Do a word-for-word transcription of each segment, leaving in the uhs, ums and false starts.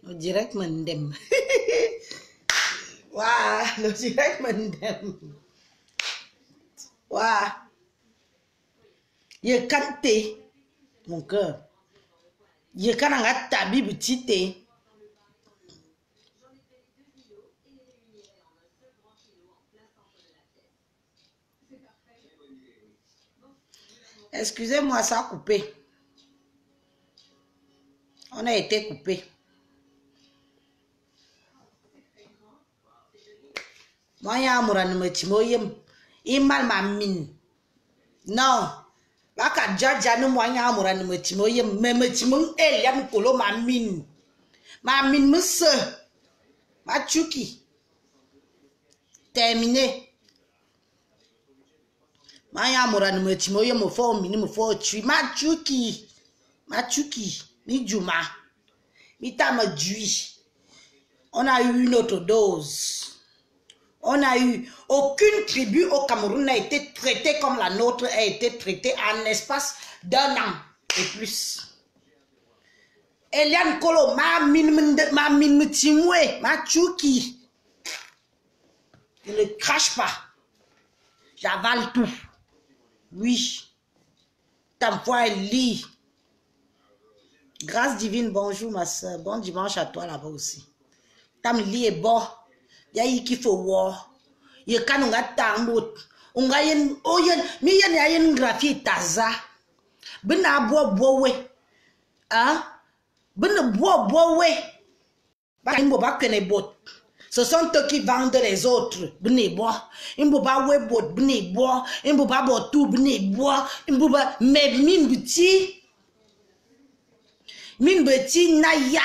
Le direct Mandem. Waouh, le direct Mandem. Waouh. Il canté, mon cœur. Il cananga tabi petite. Excusez-moi, ça a coupé. On a été coupé. Moi, il y a un mourant de me il mal ma mine. Non. Là, quand Djadja nous moyen à mourant de me timoyer, mais me timon, elle y a mon colo ma mine. Ma mine, monsieur. Ma tchouki. Terminé. Moi, il y a un mourant de me timoyer, me faut mine, me faut tuer. Ma tchouki. Ma tchouki. Mi djouma. Mi tama djui. On a eu une autre dose. On a eu, aucune tribu au Cameroun n'a été traitée comme la nôtre a été traitée en espace d'un an et plus. Eliane Kolo, ma mine, ma mine timoué, ma tchouki. Je ne crache pas. J'avale tout. Oui. Ta foi elle lit. Grâce divine, bonjour ma soeur. Bon dimanche à toi là-bas aussi. Tam li est bon. Ya yi qu'il faut voir. Ye kanunga tangot. Unga yen oyen mi yen ya yen graphie taza. Bina bo bo we. Hein? Bina bo bo we. Ba imbo ba kene bot. Ce sont eux qui vendent les autres. Bine bo. Imbo ba we bot bine bo. Imbo ba bo tout bine bo. Imbo ba me min buti. Min buti na ya.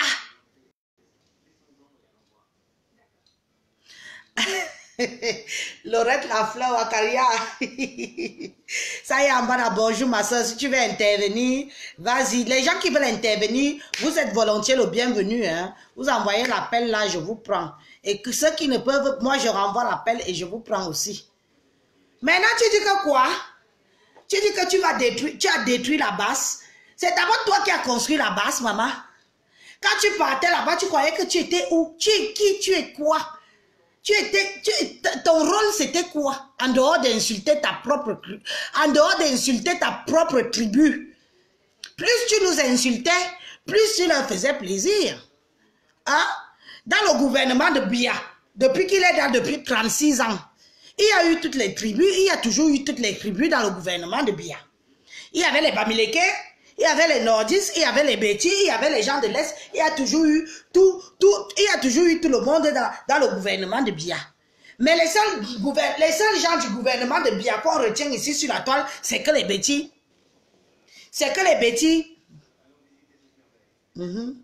Laurette Lafleur Wakaria. Ça y est, Ambana, bonjour ma soeur. Si tu veux intervenir, vas-y. Les gens qui veulent intervenir, vous êtes volontiers le bienvenu. Hein? Vous envoyez l'appel là, je vous prends. Et que ceux qui ne peuvent, moi je renvoie l'appel et je vous prends aussi. Maintenant, tu dis que quoi? Tu dis que tu vas détruire, tu as détruit la base. C'est d'abord toi qui as construit la base, maman. Quand tu partais là-bas, tu croyais que tu étais où? Tu es qui? Tu es quoi? Tu étais, tu, ton rôle c'était quoi? En dehors d'insulter ta propre, en dehors d'insulter ta propre tribu. Plus tu nous insultais, plus tu leur faisais plaisir. Hein? Dans le gouvernement de Biya, depuis qu'il est là depuis trente-six ans, il y a eu toutes les tribus, il y a toujours eu toutes les tribus dans le gouvernement de Biya. Il y avait les Bamileke, il y avait les Nordistes, il y avait les Bétis, il y avait les gens de l'Est, il y a toujours eu tout, tout, il y a toujours eu tout le monde dans, dans le gouvernement de Biya. Mais les seuls, les seuls gens du gouvernement de Biya qu'on retient ici sur la toile, c'est que les Bétis. C'est que les Bétis. Mm-hmm.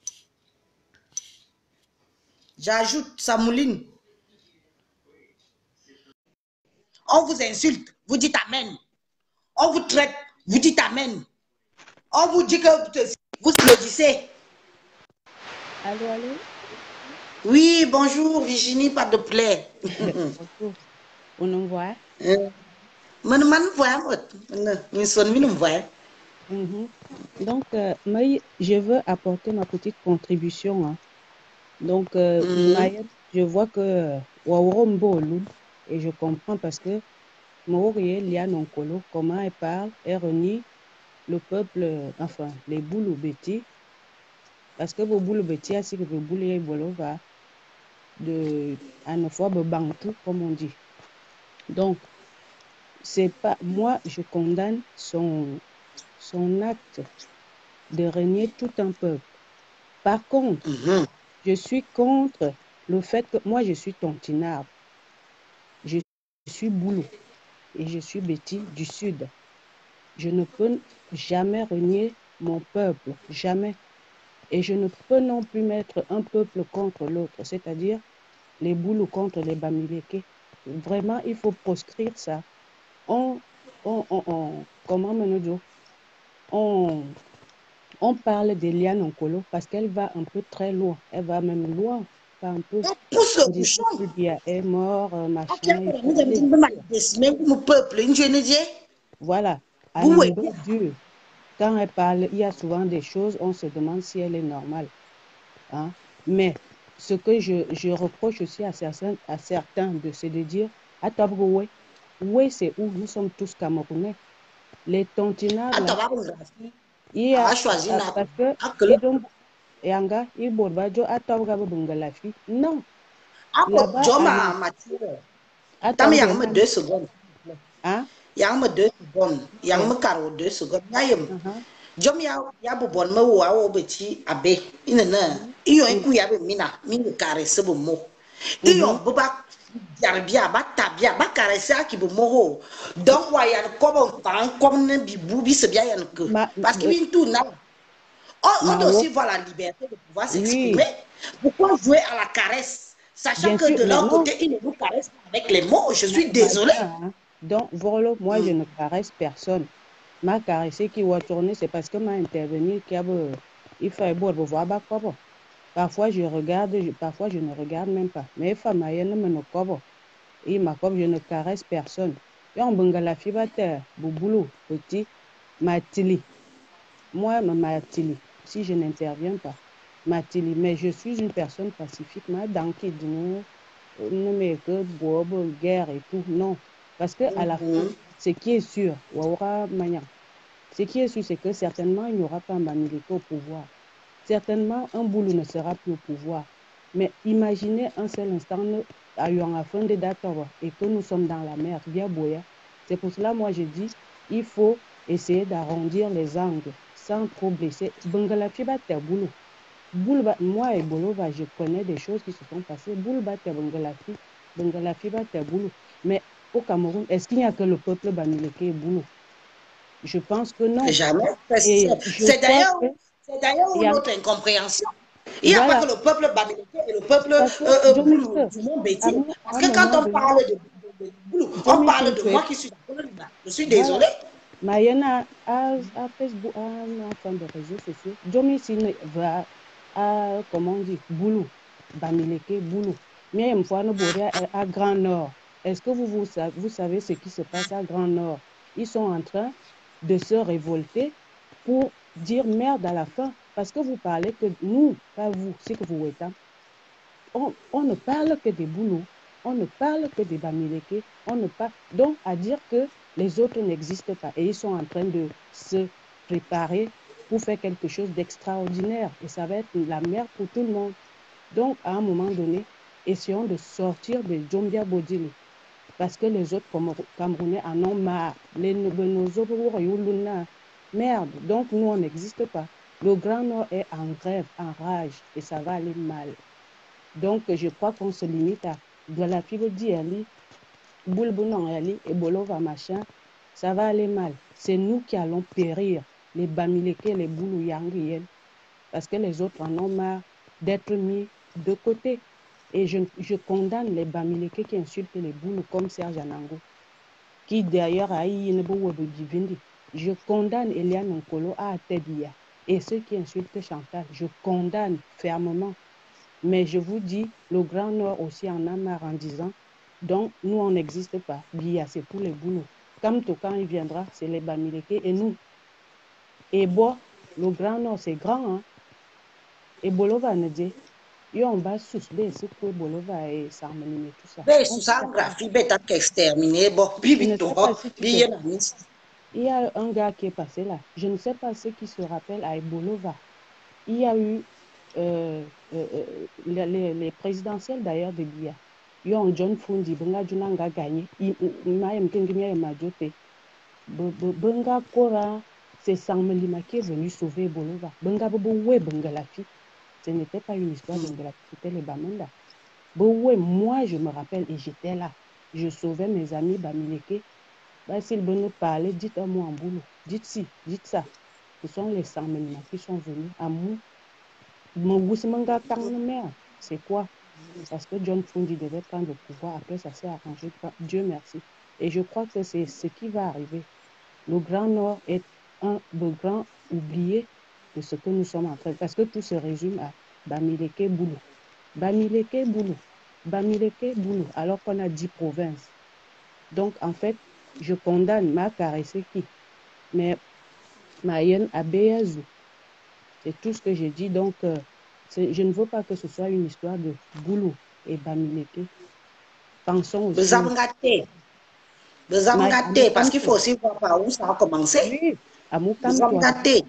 J'ajoute, ça mouline. On vous insulte, vous dites amen. On vous traite, vous dites amen. On vous dit que vous applaudissez. Allô, allô? Oui, bonjour Virginie, pas de plaie. Bonjour. On nous voit? Donc, euh, je veux apporter ma petite contribution. Hein. Donc, euh, mm. Maya, je vois que Waworombo, et je comprends parce que Maorie Liane Nkolo, comment elle parle, elle renie le peuple, enfin, les Bouloubeti, parce que vos Bouloubeti, ainsi que vos Bouloubeti, va de, à une fois, Bantou, comme on dit. Donc, c'est pas, moi, je condamne son, son acte de régner tout un peuple. Par contre, mm-hmm. je suis contre le fait que, moi, je suis tontinarde, je suis Boulou, et je suis Béti du Sud. Je ne peux jamais renier mon peuple, jamais. Et je ne peux non plus mettre un peuple contre l'autre, c'est-à-dire les Boulous contre les Bamileke. Vraiment, il faut proscrire ça. On, on, on, on comment me dire, on, on parle d'Eliane Nkolo parce qu'elle va un peu très loin. Elle va même loin, pas un peu. On pousse le bouchon. Elle est mort, machin. Voilà. À oui. Dieu. Quand elle parle, il y a souvent des choses, on se demande si elle est normale. Hein. Mais ce que je, je reproche aussi à certains, à certains de, c'est de dire, à Tabroué, oui, c'est où nous sommes tous Camerounais. Les tontinards, là, il y a, choisi euh, parce que, ils ont, et anga, ils borbajo, à Tabroué, Bungalafi. Non, là-bas, à Joma, Mathieu. à Tam Tabroué, yang me deux secondes. hein? Yang me deux secondes. Yang me karo deux secondes. Yayem. Uh-huh. Jom ya ya bu bon me wa wo beti abe. Ina na. Mhm. Iyo Mhm. iku ya be mina. Mini kare se bu mo. Iyo Mhm. bu ba jarbia ba tabia ba kare se aki bu mo ho. Donc wa ya ko bon tan comme ne bi bu bi se bia ya que. Ma, Parce que euh, bin tout na. On, on ma doit wo- aussi voir la liberté de pouvoir oui, s'exprimer. Pourquoi jouer à la caresse, sachant bien que sûr, de mais leur non, côté, ils ne nous caressent pas avec les mots. Je ma, suis ma désolée. bien, hein. Donc, voilà, moi, je ne caresse personne. Ma caressé qui va tourner, c'est parce que m'a intervenu, qui a, be- il fait beau, be voir, bah, quoi. Parfois, je regarde, je- parfois, je ne regarde même pas. Mais femme, elle ne me ne cobre. Et ma comme je ne caresse personne. Et en Bengala, fibata, bouboulou, petit, matili. Moi, ma matili, si je n'interviens pas, matili, mais je suis une personne pacifique, ma danki dîner, ne me que bobo, guerre et tout. Non. Parce que à la fin, Mhm. ce qui est sûr, Waura Maya, ce qui est sûr, c'est que certainement, il n'y aura pas un Bamileke au pouvoir. Certainement, un boulot ne sera plus au pouvoir. Mais imaginez un seul instant, nous ayons à fin de d'accord et que nous sommes dans la mer, bien boya. C'est pour cela, moi, je dis, il faut essayer d'arrondir les angles sans trop blesser. Bengalafi ba te boulot. Boulba, moi et Bolova, je connais des choses qui se sont passées. Boulba te Bengalafi, Bengalafi ba te boulot. Mais au Cameroun, est-ce qu'il n'y a que le peuple bamileke et boulot? Je pense que non. Jamais. Et C'est je c'est crois d'ailleurs que, c'est d'ailleurs il y a, notre incompréhension. Il n'y a pas voilà, que le peuple bamileke et le peuple euh, parce que euh, Jomi, boulou du monde à, bêtise. à Parce un que quand moment on donné, parle de, de, de boulou, on Jomi parle de moi Tinkwet, qui suis dans le là. Je suis voilà, désolée. Mayena à, à Facebook, à, enfin des réseaux sociaux, Jomi Sin va à, comment on dit, Boulou, Bamileke, Boulou. Mais une fois, nous bourrons à, à Grand Nord. Est-ce que vous, vous, savez, vous savez ce qui se passe à Grand Nord? Ils sont en train de se révolter pour dire merde à la fin. Parce que vous parlez que nous, pas vous, c'est que vous êtes. On, on ne parle que des boulots, on ne parle que des Bamileke, on ne parle donc à dire que les autres n'existent pas et ils sont en train de se préparer pour faire quelque chose d'extraordinaire et ça va être la merde pour tout le monde. Donc à un moment donné, essayons de sortir de Djombia Bodili parce que les autres Camerounais en ont marre. Les merde, donc nous on n'existe pas. Le Grand Nord est en grève, en rage et ça va aller mal. Donc, je crois qu'on se limite à de la fibre d'Yali, Boulbounon Ali et Bolova machin. Ça va aller mal. C'est nous qui allons périr, les Bamileke, les Boulou Yangiyen, parce que les autres en ont marre d'être mis de côté. Et je, je condamne les Bamileke qui insultent les Boulou comme Serge Anango, qui d'ailleurs a eu une Divindi. Je condamne Eliane Nkolo à Tedia. Et ceux qui insultent Chantal, je condamne fermement. Mais je vous dis, le Grand Nord aussi en a marre en disant, donc nous on n'existe pas. Bia, c'est pour les boulots. Comme tout quand il viendra, c'est les Bamileke et nous. Et bon, le Grand Nord c'est grand, hein. Et Bolova ne dit, et on va sous c'est que Bolova et Sarmenine et tout ça. Mais On sous peut ça, faire ça. graphie, bête exterminé. Bon, Je bibi ne sais pas toi, si tu te... bien la mise. Il y a un gars qui est passé là. Je ne sais pas ce qui se rappelle à Bolova. Il y a eu euh, euh, euh, les, les, les présidentielles d'ailleurs de Bia. Yon John Fundi, Benga Junanga gagné. Ima Mkengimia et Majote. Benga Kora, c'est Sangmelima qui est venu sauver Bolova. Benga Bobo We Bengalafi. Ce n'était pas une histoire de Bengalafi, c'était les Bamenda. Bowe, moi je me rappelle et j'étais là. Je sauvais mes amis Bamileke. Bah, s'ils veulent nous parler, dites un mot en boulot. Dites ci, dites ça. Ce sont les Sangmelima qui sont venus à nous. C'est quoi? Parce que John Fundi devait prendre le pouvoir. Après, ça s'est arrangé. Dieu merci. Et je crois que c'est ce qui va arriver. Le Grand Nord est un des grands oubliés de ce que nous sommes en train. Parce que tout se résume à Bamileke Boulou. Bamileke Boulou. Bamileke Boulou. Alors qu'on a dix provinces. Donc, en fait, je condamne ma caressé qui. Mais Mayen Abeyazou. C'est tout ce que j'ai dit. Donc, euh, Je ne veux pas que ce soit une histoire de boulot et Bamileke. Pensons aussi. Bezabngate. Bezabngate, parce qu'il faut aussi voir par où ça a commencé. Oui, Bezabngate.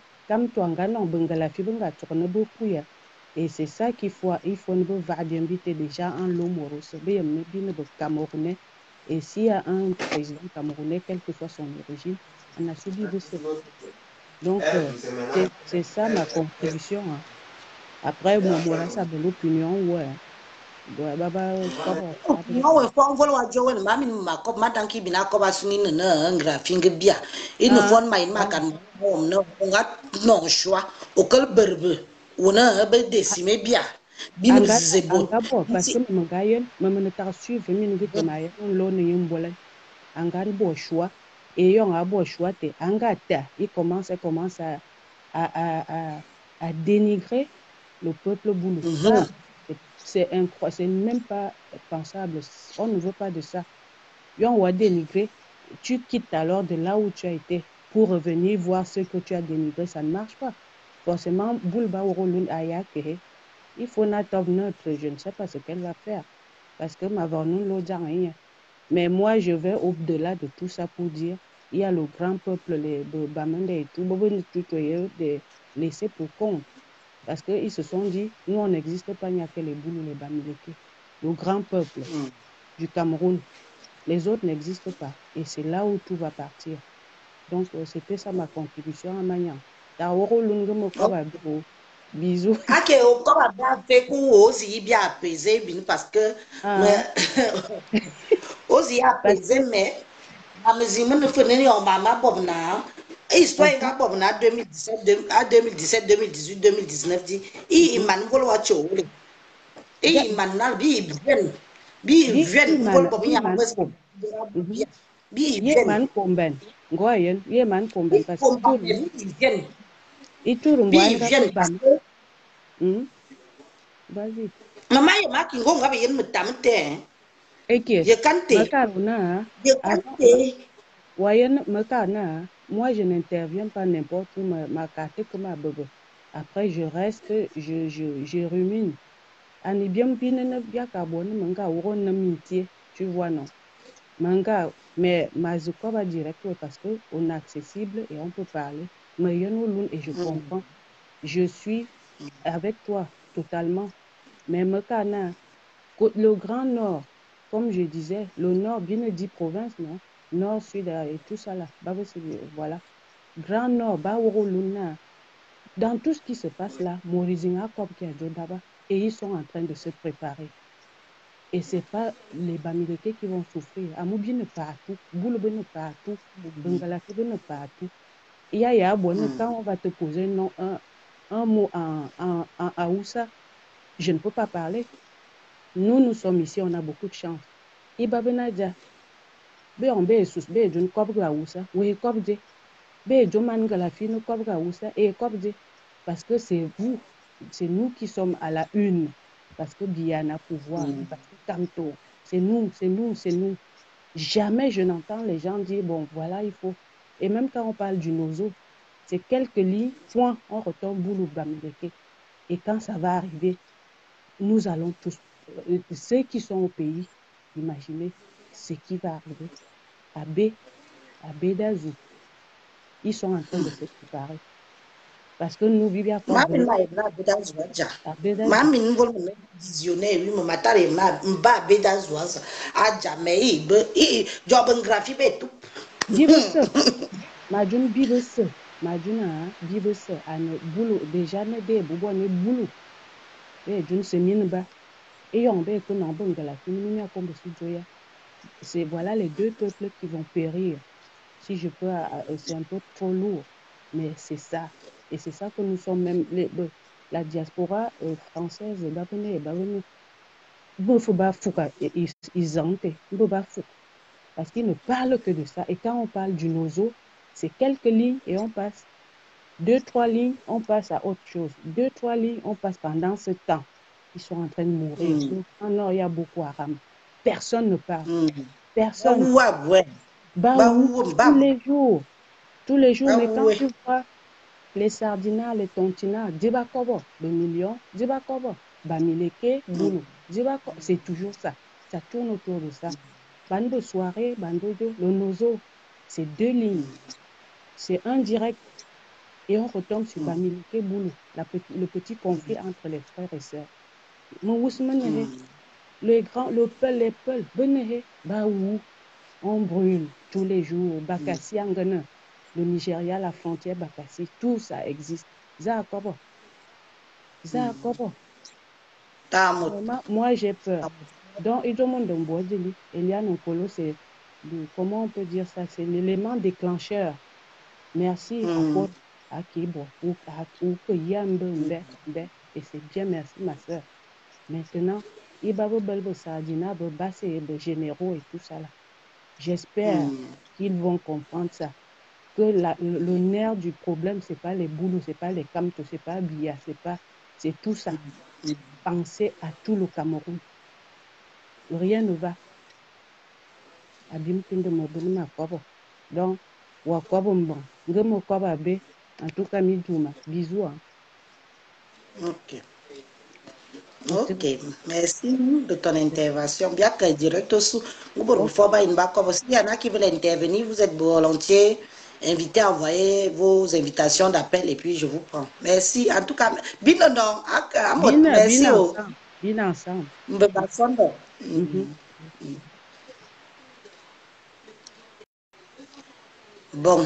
Et c'est ça qu'il faut, il faut ne pas inviter déjà un lomorose, camerounais. Et s'il y a un président camerounais, quelle que soit son origine, on a subi ça. Donc, euh, c'est ça ma contribution. Hein. Après, moi, moi, ça de l'opinion, ouais. Ouais, baba, opinion, ouais, faut envoyer au Joe, ma min ma cop, ma tanki bina cop asuni na ngra finger bia. Il ne faut ma in ma kan mom no, on a non choix. Au col berbe, on a un peu décimé bien. Bim zebo. Parce que mon gars, je me suis suivi, je me suis dit, je me angan bo choix et yon a bo choix te angata il commence il commence à à à à dénigrer le peuple boulou. Mm -hmm. C'est incroyable, c'est même pas pensable. On ne veut pas de ça. Yon va dénigrer, tu quittes alors de là où tu as été pour revenir voir ce que tu as dénigré, ça ne marche pas. Forcément, boulba ou ayake, il faut n'attendre notre, je ne sais pas ce qu'elle va faire parce que ma nous l'autre rien. Mais moi, je vais au-delà de tout ça pour dire, il y a le grand peuple, les Bamende et tout, de laisser pour compte. Parce qu'ils se sont dit, nous, on n'existe pas, il n'y a que les Boulous, les Bamileke. Le grand peuple mm. du Cameroun. Les autres n'existent pas. Et c'est là où tout va partir. Donc, euh, c'était ça ma contribution à Magnan. Bisous. Ok, on va faire aussi bien apaiser, parce que aussi apaiser, mais à mesure que nous faisons maman Bobna, histoire est Bobna deux mille dix-sept, à deux mille dix-sept, deux mille dix-huit, deux mille dix-neuf, dit, il m'a n'volo à chou, il m'a n'a bi bien, bi bien, vol Bobna, bi bien, man komben, ngoyen, ye man komben parce que il tourne bi bien parce que vas-y. Maman, il m'a qui ngonga be yen mutamte. Eke, Makaruna, Wayen Makarna, moi je n'interviens pas n'importe où, ma carte comme ma bebe. Après je reste, je, je, je rumine. Ani bien bien bien carbone, manga ou na mintier, tu vois non. Manga, mais ma va direct parce que on est accessible et on peut parler. Mais et je comprends. Je suis avec toi totalement. Mais Makarna, le Grand Nord, comme je disais, le Nord, bien dit province, non? Nord, Sud et tout ça là. Voilà. Grand Nord, Luna. Dans tout ce qui se passe là, Morizinga qui a d'abord, et ils sont en train de se préparer. Et ce n'est pas les Bamileke qui vont souffrir. Amoubi ne partout, Boulebe ne partout, Bengalake ne partout. Il y a, il y a quand on va te poser non, un, un mot en, en, en Aoussa, je ne peux pas parler. Nous, nous sommes ici, on a beaucoup de chance. Iba Benadja, be on be sus be jun kobga Aoussa, we kobde, be joman galafino kobga Aoussa, et kobde. Parce que c'est vous, c'est nous qui sommes à la une. Parce que Biana pouvoir, mm. parce que Kanto, c'est nous, c'est nous, c'est nous. Jamais je n'entends les gens dire, bon, voilà, il faut. Et même quand on parle du nozo, c'est quelques lignes, point, on retombe boulou Bamileke. Et quand ça va arriver, nous allons tous, euh, ceux qui sont au pays, imaginez ce qui va arriver. À B, à Bédazou, ils sont en train de se préparer. Parce que nous vivons à quoi de Mami nous voulons visionnaire lui me matare ma mba Bédazouaza a jamais be job graphie be tout. Bibese, majun bibese, majuna bibese ane boulot déjà ne be bobo ne boulot. Be jun se minba. Et on be que non bon la fini a comme si joya. C'est voilà les deux peuples qui vont périr. Si je peux, c'est un peu trop lourd, mais c'est ça. Et c'est ça que nous sommes même, les, la diaspora euh, française, parce qu'ils ne parlent que de ça. Et quand on parle du nozo, c'est quelques lignes et on passe. Deux, trois lignes, on passe à autre chose. Deux, trois lignes, on passe pendant ce temps. Ils sont en train de mourir. Mm. Non, il y a beaucoup à ramener. Personne ne parle. Mm. Personne. Bah, ouais. Bah, bah, tous bah, les jours. Tous les jours, bah, mais quand ouais. tu vois, les sardinats, les tontinats, Dibakobo, le million, Dibakobo, Bamileke, Boulou, Dibakobo, c'est toujours ça. Ça tourne autour de ça. Bando soirée, Bandojo, le nozo, c'est deux lignes. C'est un direct. Et on retombe sur Bamileke, Boulou, la petit, le petit conflit entre les frères et sœurs. Le grand, le peul, les peuls, Benehe, Baou, on brûle tous les jours. Bakassi, Angana, le Nigeria, la frontière Bakassi, tout ça existe. Zakobo. Zakobo. Vraiment, moi, j'ai peur. Donc, Idomon Domboadjeli, Eliane Nkolo, c'est, comment on peut dire ça, c'est l'élément déclencheur. Merci encore à Kibo, ou que Yambe, et c'est bien, merci, ma soeur. Maintenant, Ibabo Belbo Sardina, Basse et généraux et tout ça là. J'espère qu'ils vont comprendre ça. Que la, le, le nerf du problème, c'est pas les boulots, c'est pas les camtos, c'est pas Bia, c'est pas, c'est tout ça. Pensez à tout le Cameroun. Rien ne va. Abim Pindo Mobunima Kobo. Donc, Wakobo Mbon. Ngemo Koba B. En tout cas, Midouma. Bisous. Hein. Ok. Ok, merci de ton intervention. Bien que direct aussi, s'il y en a qui veulent intervenir, vous êtes volontiers invités à envoyer vos invitations d'appel et puis je vous prends. Merci. En tout cas, bien non, merci. Bien ensemble. Bon.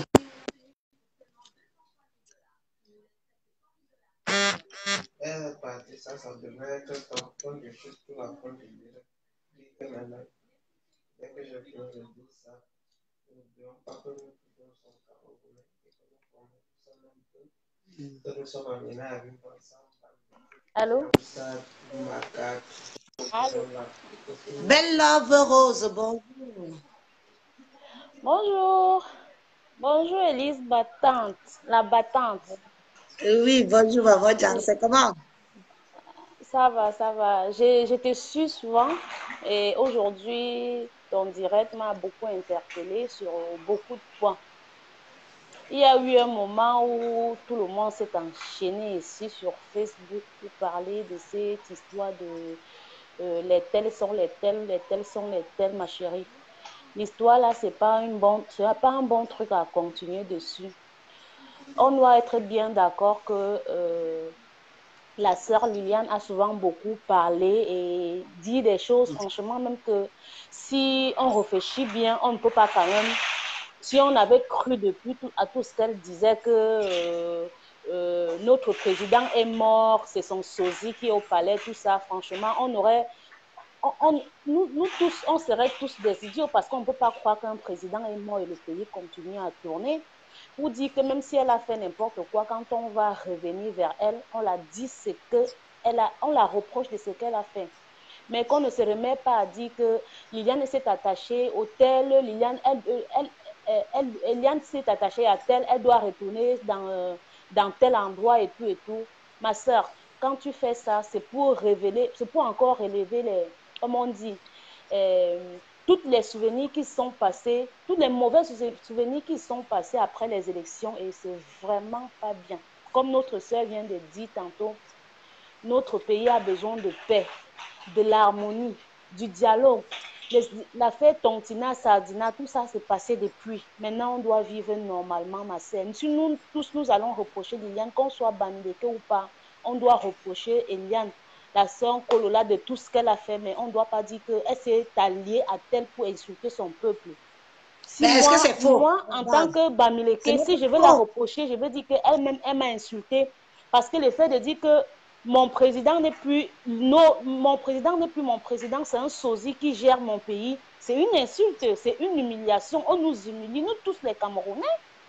Ça, ça devrait être ton point de chute pour la fin du livre. Dès que je finis de dire ça, n'oublions pas que nous pouvons son Camerounais et que nous connaissons un peu, que nous sommes amenés à vivre ensemble. Allô? Allô? Belle Love Rose, bonjour. Bonjour. Bonjour Elise Battante, la battante. Oui, bonjour maman, c'est comment? Ça va, ça va. Je te suis souvent et aujourd'hui, ton direct m'a beaucoup interpellée sur beaucoup de points. Il y a eu un moment où tout le monde s'est enchaîné ici sur Facebook pour parler de cette histoire de euh, les tels sont les tels, les tels sont les tels, ma chérie. L'histoire là, c'est pas un bon, c'est pas un bon truc à continuer dessus. On doit être bien d'accord que euh, la sœur Liliane a souvent beaucoup parlé et dit des choses, franchement, même que si on réfléchit bien, on ne peut pas quand même, si on avait cru depuis tout, à tout ce qu'elle disait que euh, euh, notre président est mort, c'est son sosie qui est au palais, tout ça, franchement, on aurait, on, on, nous, nous tous, on serait tous des idiots parce qu'on ne peut pas croire qu'un président est mort et le pays continue à tourner. Pour dire que même si elle a fait n'importe quoi, quand on va revenir vers elle, on la dit ce que elle a, on la reproche de ce qu'elle a fait. Mais qu'on ne se remet pas à dire que Liliane s'est attachée au tel, Liliane, elle, elle, elle, elle, Liliane s'est attachée à tel, elle doit retourner dans, dans tel endroit et tout et tout. Ma soeur, quand tu fais ça, c'est pour révéler, c'est pour encore relever les, comme on dit, euh, toutes les souvenirs qui sont passés, tous les mauvais souvenirs qui sont passés après les élections et c'est vraiment pas bien. Comme notre sœur vient de dire tantôt, notre pays a besoin de paix, de l'harmonie, du dialogue. L'affaire Tontina, Sardina, tout ça s'est passé depuis. Maintenant, on doit vivre normalement, ma sœur. Si nous tous, nous allons reprocher Liliane, qu'on soit Bandeke ou pas, on doit reprocher Eliane, la sœur Kolola, de tout ce qu'elle a fait, mais on ne doit pas dire qu'elle s'est alliée à tel pour insulter son peuple. Si mais moi, est-ce que c'est faux? moi, en tant que Bamileke, si je veux la reprocher, je veux dire qu'elle-même, elle m'a insulté. Parce que le fait de dire que mon président n'est plus, non, mon président n'est plus mon président, c'est un sosie qui gère mon pays. C'est une insulte, c'est une humiliation. On nous humilie, nous tous les Camerounais.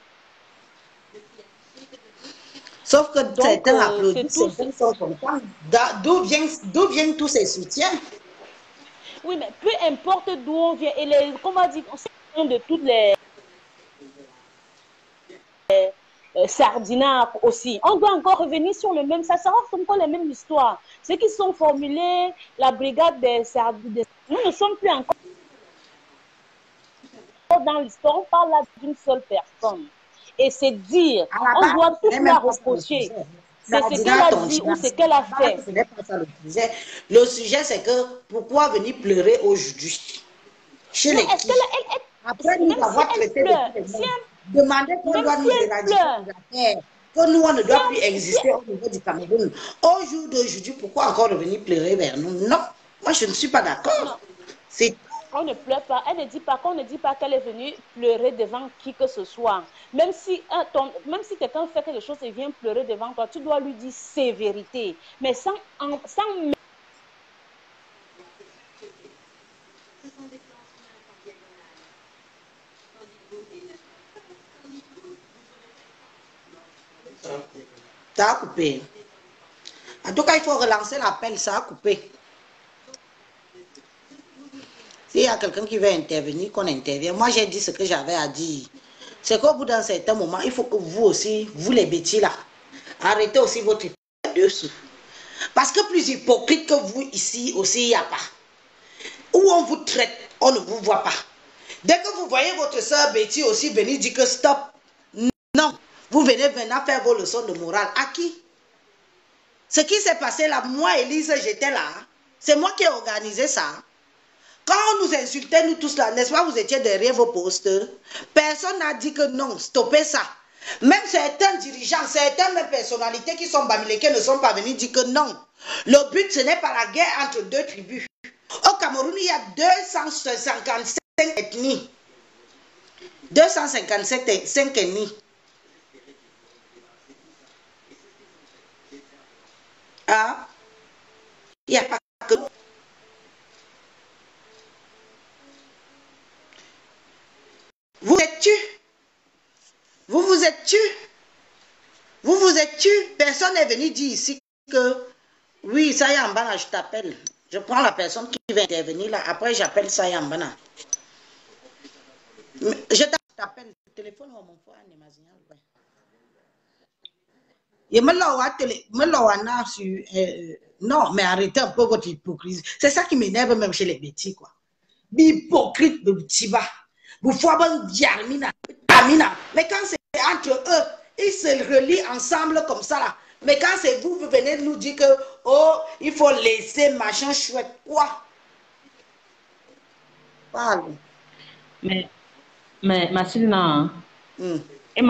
Sauf que donc, certains euh, applaudissent, certains sont contents. D'où viennent, d'où viennent tous ces soutiens? Oui, mais peu importe d'où on vient, et les, comment dire, on de toutes les euh, Sardinard aussi. On doit encore revenir sur le même, ça sera encore les mêmes histoires. Ceux qui sont formulés, la brigade des Sardinards, nous ne sommes plus encore dans l'histoire, on parle là d'une seule personne. et c'est dire. On base, doit tout la reprocher. C'est ce qu'elle a dit ou ce qu'elle a fait. Ce n'est pas ça le sujet. Le sujet, c'est que pourquoi venir pleurer aujourd'hui chez les Est-ce qu'elle elle, elle, après nous avoir si traité pleure, de si elle, demander qu'on doit si nous éradiquer de la terre, que nous, on ne doit si plus exister au niveau du Cameroun. Au jour d'aujourd'hui, pourquoi encore revenir pleurer vers nous? Non, moi, je ne suis pas d'accord. C'est on ne pleure pas, elle ne dit pas qu'on ne dit pas qu'elle est venue pleurer devant qui que ce soit. Même si, un, ton, même si quelqu'un fait quelque chose et vient pleurer devant toi, tu dois lui dire ses vérités. Mais sans... sans... Ça a coupé. En tout cas, il faut relancer l'appel, ça a coupé. S'il y a quelqu'un qui veut intervenir, qu'on intervienne. Moi, j'ai dit ce que j'avais à dire. C'est qu'au bout d'un certain moment, il faut que vous aussi, vous les bêtis là, arrêtez aussi votre dessous. Parce que plus hypocrite que vous ici aussi, il n'y a pas. Où on vous traite, on ne vous voit pas. Dès que vous voyez votre soeur Betty aussi venir dire que stop, non, vous venez maintenant faire vos leçons de morale. À qui? Ce qui s'est passé là, moi, Élise, j'étais là. C'est moi qui ai organisé ça. Quand on nous insultait, nous tous là, n'est-ce pas, vous étiez derrière vos postes. Personne n'a dit que non, stoppez ça. Même certains dirigeants, certaines personnalités qui sont bamilekés ne sont pas venus dire que non. Le but, ce n'est pas la guerre entre deux tribus. Au Cameroun, il y a deux cent cinquante-cinq ethnies. deux cent cinquante-sept ethnies. Ah, il n'y a pas que... Vous êtes tu? Vous vous êtes tu? Vous vous êtes tu? Personne n'est venu dire ici que oui, Sayambana, je t'appelle. Je prends la personne qui va intervenir là. Après, j'appelle Sayambana. Je t'appelle. Le téléphone ou mon frère n'est pas signal. Et me l'a télé, me l'a sur. Non, mais arrêtez un peu votre hypocrisie. C'est ça qui m'énerve même chez les bêtis quoi. Hypocrite de Tiba. Vous faites un diamina, amina. Mais quand c'est entre eux, ils se relient ensemble comme ça là. Mais quand c'est vous, vous venez nous dire que oh, il faut laisser machin chouette quoi. Parle. Mais mais Masilna, et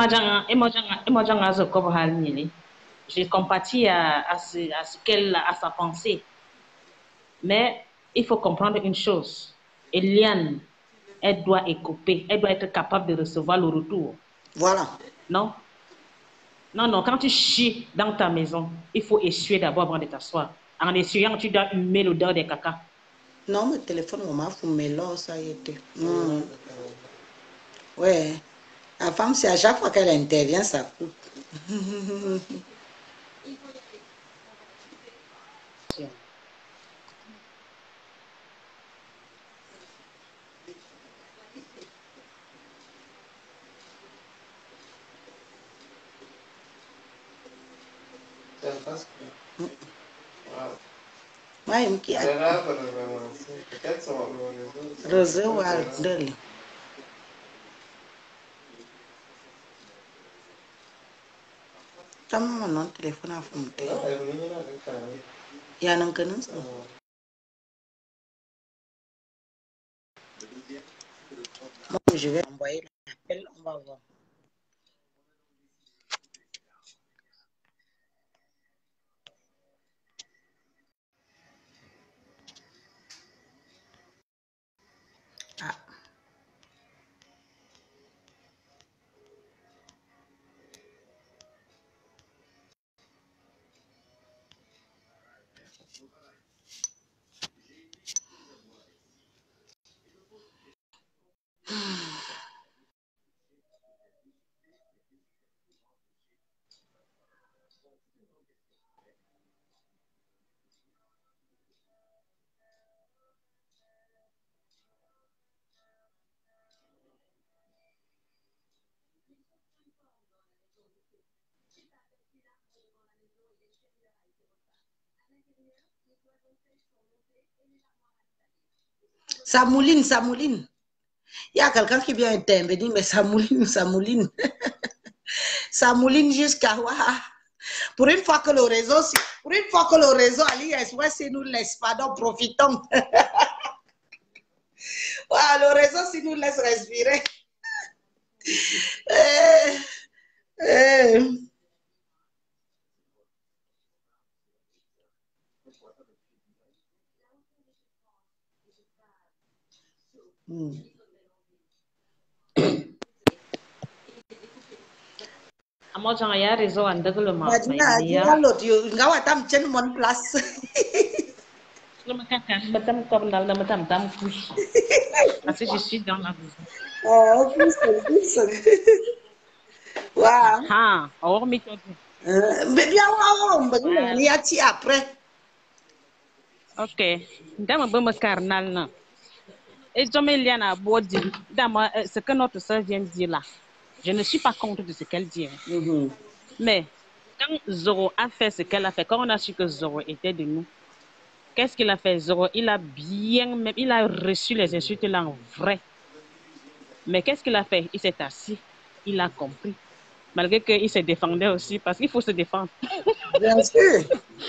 je compatis à, à ce, à ce qu'elle a, à sa pensée. Mais il faut comprendre une chose. Eliane, elle doit écoper, elle doit être capable de recevoir le retour. Voilà. Non? Non, non, quand tu chies dans ta maison, il faut essuyer d'abord avant de t'asseoir. En essuyant, tu dois humer l'odeur des caca. Non, mon téléphone, on m'a fumé là, ça y était. Mm. Ouais. La femme, c'est à chaque fois qu'elle intervient, ça coupe. Moi, je me dis, réseau ou Aldel. Comment mon nom de téléphone a fumé? Il y a un canon. Moi, je vais envoyer l'appel, on va voir. Ah. Ça mouline, ça mouline. Il y a quelqu'un qui vient intervenir, mais ça mouline, ça mouline. ça mouline jusqu'à... Pour une fois que le réseau, pour une fois que le réseau AliExpress ne nous laisse pas, donc profitons. Voilà, le réseau, si nous laisse respirer. Euh, euh. Hmm. Moi, j'en ai raison en deux le mois. Madina, dis-moi l'autre, tu vas t'am tiens mon place. Je me tam comme dans le tam tam couche. Parce que je suis dans la maison. Oh, plus, plus. Waouh. Ah, oh, mais tu Mais bien, waouh, on va y aller après. Ok. Dans ma bonne carnal, non. Et je me lis à Bodi. Dans ce que notre soeur vient de dire là. Je ne suis pas contre de ce qu'elle dit. Mm-hmm. Mais quand Zoro a fait ce qu'elle a fait, quand on a su que Zoro était de nous, qu'est-ce qu'il a fait, Zoro? Il a bien, même, il a reçu les insultes là en vrai. Mais qu'est-ce qu'il a fait? Il s'est assis, il a compris. Malgré qu'il se défendait aussi, parce qu'il faut se défendre. Bien sûr.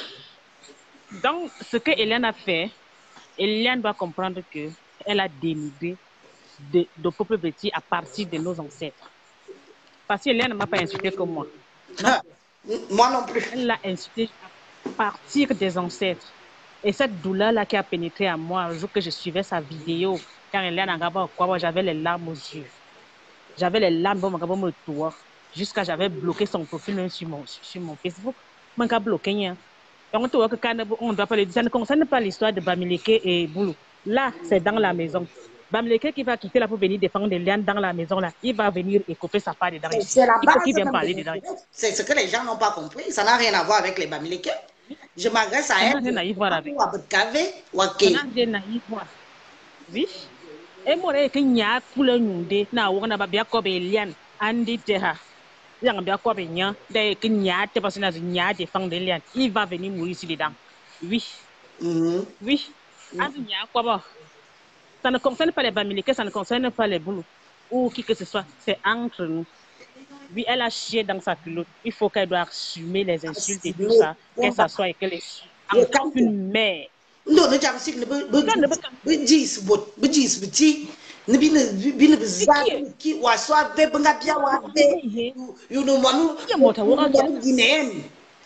Donc, ce que Eliane a fait, Eliane doit comprendre qu'elle a dénigré de, de peuple petit à partir de nos ancêtres. Parce qu'Eliane ne m'a pas insulté comme moi. Non. Ah, moi non plus. Elle l'a insulté à partir des ancêtres. Et cette douleur-là qui a pénétré à moi, le jour que je suivais sa vidéo, quand Eliane a quoi, j'avais les larmes aux yeux. J'avais les larmes au me tour, jusqu'à j'avais bloqué son profil même sur mon, sur mon Facebook. Je n'ai bloqué. On ne doit pas le dire. Ça ne concerne pas l'histoire de Bamileke et Boulou. Là, c'est dans la maison. Bamileke qui va quitter là pour venir défendre Eliane dans la maison, là, il va venir et couper sa part dedans. C'est la base. Il faut qu'il parler dedans. C'est ce que les gens n'ont pas compris. Ça n'a rien à voir avec les Bamileke. Je m'adresse à elle. Ça n'a rien à voir avec. Ça n'a rien à voir. Oui. Et moi, je suis un peu de temps. Na wana babia ko be Eliane andi teha. Yang babia ko be nya, de que nya te parce na nya défendre Eliane. Il va venir mourir ici dedans. Oui. Mm-hmm. Oui. Andi nya ko ba. Ça ne concerne pas les Bamileke, ça ne concerne pas les Boulous ou qui que ce soit, c'est entre nous. Oui, elle a chié dans sa culotte. Il faut qu'elle doit assumer les insultes et tout ça, qu'elle s'assoie et qu'elle est en tant qu'une mère. Non, ne t'en sais pas. Bidis, bidis, bidis. Ne bine bine bizarre qui ou soit ve banga bien wa ve. You know manu. Manu guinéenne.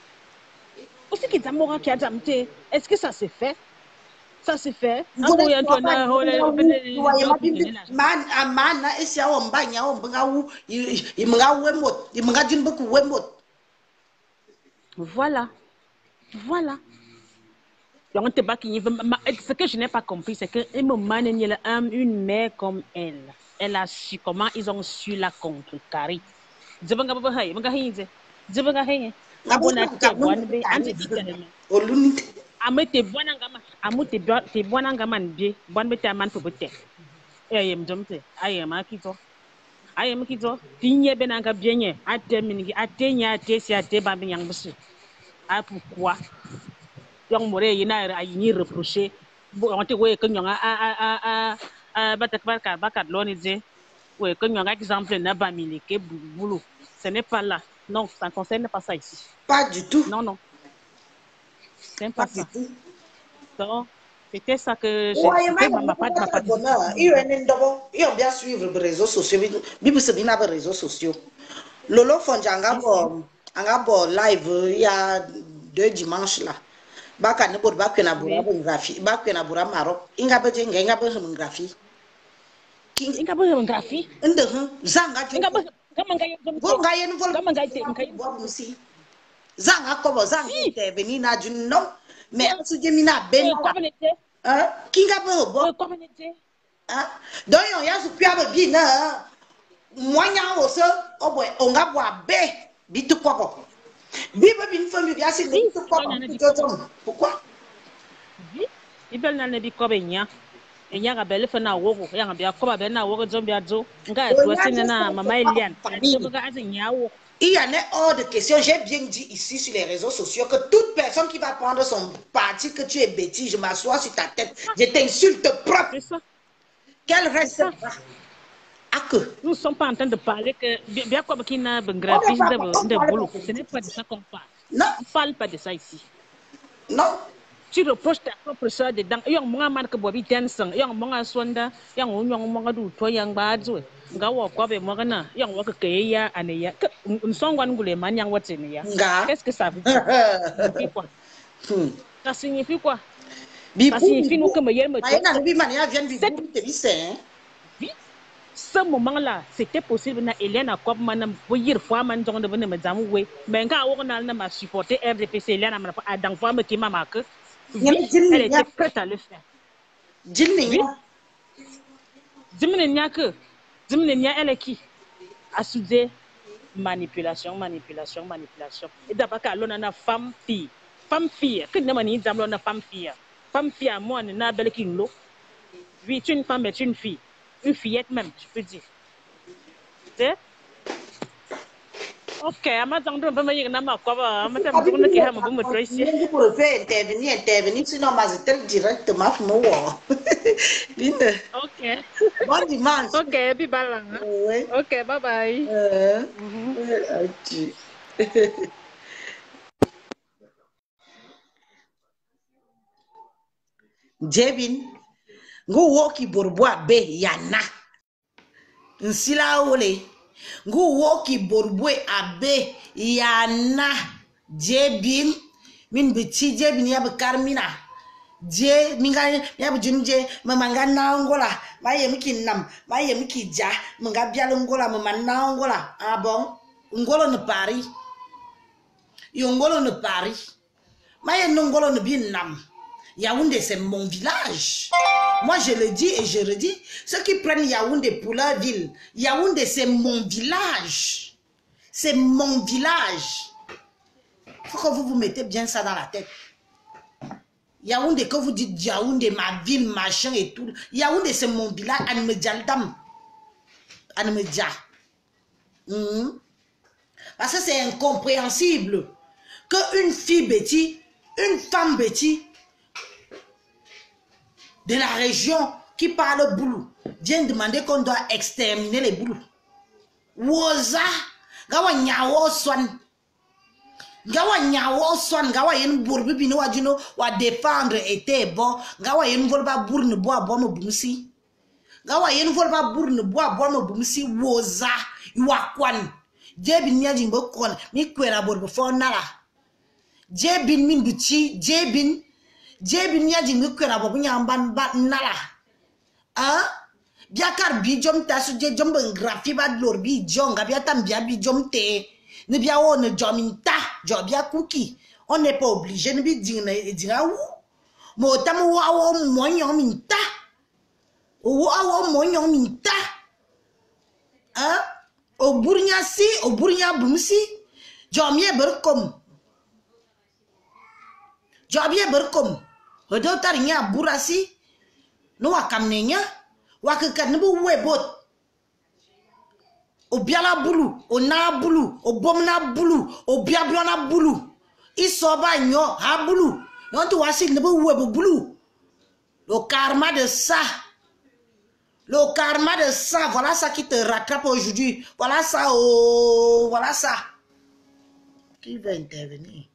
Aussi qui t'amora qui a damté. Est-ce que ça s'est fait? Ça se fait. Man, amana esi awo mbanya awo mbangawu imngawu wemot imngajin beaucoup wemot. Voilà. Voilà. Donc, ce que je n'ai pas compris, c'est que une mère comme elle, elle a su comment ils ont su la contrecarrer. Je vais vous dire, je vais vous dire, amete bwanangama amute te bwanangama ndie bwanbete amanto bote ayem jomte ayem akito ayem kito tinye benanga bienye ate mingi atenya ate si ate ba binyang busu a pourquoi donc more yina ayini reprocher bo on te we kenyanga a a a a batak barka bakat loni je we kenyanga exemple na ba Bamileke boulou ce n'est pas là, non, ça ne concerne pas ça ici, pas du tout, non non. C'est pas, pas ça. Donc, c'était ça que j'ai ouais, ma, ma, pas de ils ont bien suivre les réseaux sociaux. Bible c'est bien les réseaux sociaux. Lolo Fonjanga bon, bon live il y a deux dimanches là. Baka ne bor baka na bura graphie, baka na bura Maroc. Inga beje inga beje graphie. Inga beje graphie. Inde zanga inga beje kama ngayo go ngayo no vol kama ngayo ngayo si. Zanga kobo zanga intervenir na du non mais su jemina ben hein kinga bo bo hein donc on ya su pia ba bi na moanya o so o boy on ga bo abe bi tu kobo bi ba bi famille ya si tu kobo pourquoi oui il bel na ne bi kobe nya enya ga bele fa na wo ko ya ga bia koba be na wo ko zombi azo nga to sin na mama Eliane to ga azin ya wo. Il y en a hors de question, j'ai bien dit ici sur les réseaux sociaux que toute personne qui va prendre son parti, que tu es bêtise, je m'assois sur ta tête, je t'insulte propre. Qu'elle reste là. À que? Nous ne sommes pas en train de parler que bien comme qui n'a pas graphisme de boulot. Ce n'est pas de ça qu'on parle. Non. On ne parle pas de ça ici. Non. Tu reproches ta propre soeur dedans. Yang monga man ke bobi tensang. Yang monga swanda. Yang yang monga du to yang badzo. Nga wo ko be monga na. Yang wo ke ya aneya. Nsongwan ngule man yang watene ya. Qu'est-ce que ça veut dire? Ça signifie quoi? Ça signifie quoi? Ça signifie nous que me yel me ce moment-là, c'était possible na Eliana Kopman boyir fois man de venir me zamoué. Mais quand on a n'a supporté R D P C, Eliana m'a pas dans fois me qui m'a marqué. Oui, elle était prête à le faire. Jimmy. Jimmy n'y a que. Jimmy n'y a elle qui a soudé manipulation, manipulation, manipulation. Et d'abord qu'elle a une femme fille, femme fille. Que ne manie d'abord une femme fille. Femme fille à moi n'a belle qui l'eau. Oui, tu une femme est une fille. Une fillette même, je peux dire. C'est ok, ama zangdo ba mai na ma ko ba ama ta bu na ki ha ma bu mu tracy ni pour faire intervenir intervenir sinon ma c'est directement mo wo Linda. Ok. Bon dimanche. Ok, bi balang. Oui. Ok, bye bye. Euh. Mhm. Jebin ngu woki borboa be yana nsila ole ngu woki borbue abe yana jebin min bichi jebin ya karmina je minga ya bujum je mamanga na ngola maye miki nam maye miki ja mga bial ngola mama na ngola ah bon ngolo ne Paris yo ngolo ne Paris maye ngolo ne bin nam. Yaoundé, c'est mon village. Moi, je le dis et je le dis. Ceux qui prennent Yaoundé pour leur ville, Yaoundé, c'est mon village. C'est mon village. Il faut que vous vous mettez bien ça dans la tête. Yaoundé, que vous dites Yaoundé, ma ville, machin et tout. Yaoundé, c'est mon village. Anmedjaldam. Anmedja. Mmh. Parce que c'est incompréhensible qu'une fille bêtise, une femme bêtise, de la région qui parle boulou vient demander qu'on doit exterminer les boulous. Woza, gawa nyawo swan, gawa nyawo swan, gawa yen bourbi bino wadino wa défendre était bon, gawa yen volba bourne bois bois bumsi, gawa yen volba bourne bois bois bumsi woza, wakwan, jebin nyajin bokon, mi kwera borbo fonala, jebin min buchi, jebin. Jebin ya jingu kwera bobu nyamban ba nala ah biakar bi jom tasu je jom grafi ba lor bi jonga bia tam bia bi jom te ne bia o ne jominta jo bia cookie on n'est pas obligé ne bi dingna dinga wu mo tam wa o mo nyominta o wa o mo nyominta ah o burnya si o burnya bumsi jomye berkom jobye berkom Odo tarinya burasi no wakamnenya wakaka nubu webot obiala bulu ona bulu obomna bulu obiablona bulu isoba nyo ha bulu non wasi nubu webo bulu le karma de ça le karma de ça voilà ça qui te rattrape aujourd'hui voilà ça oh voilà ça qui va intervenir.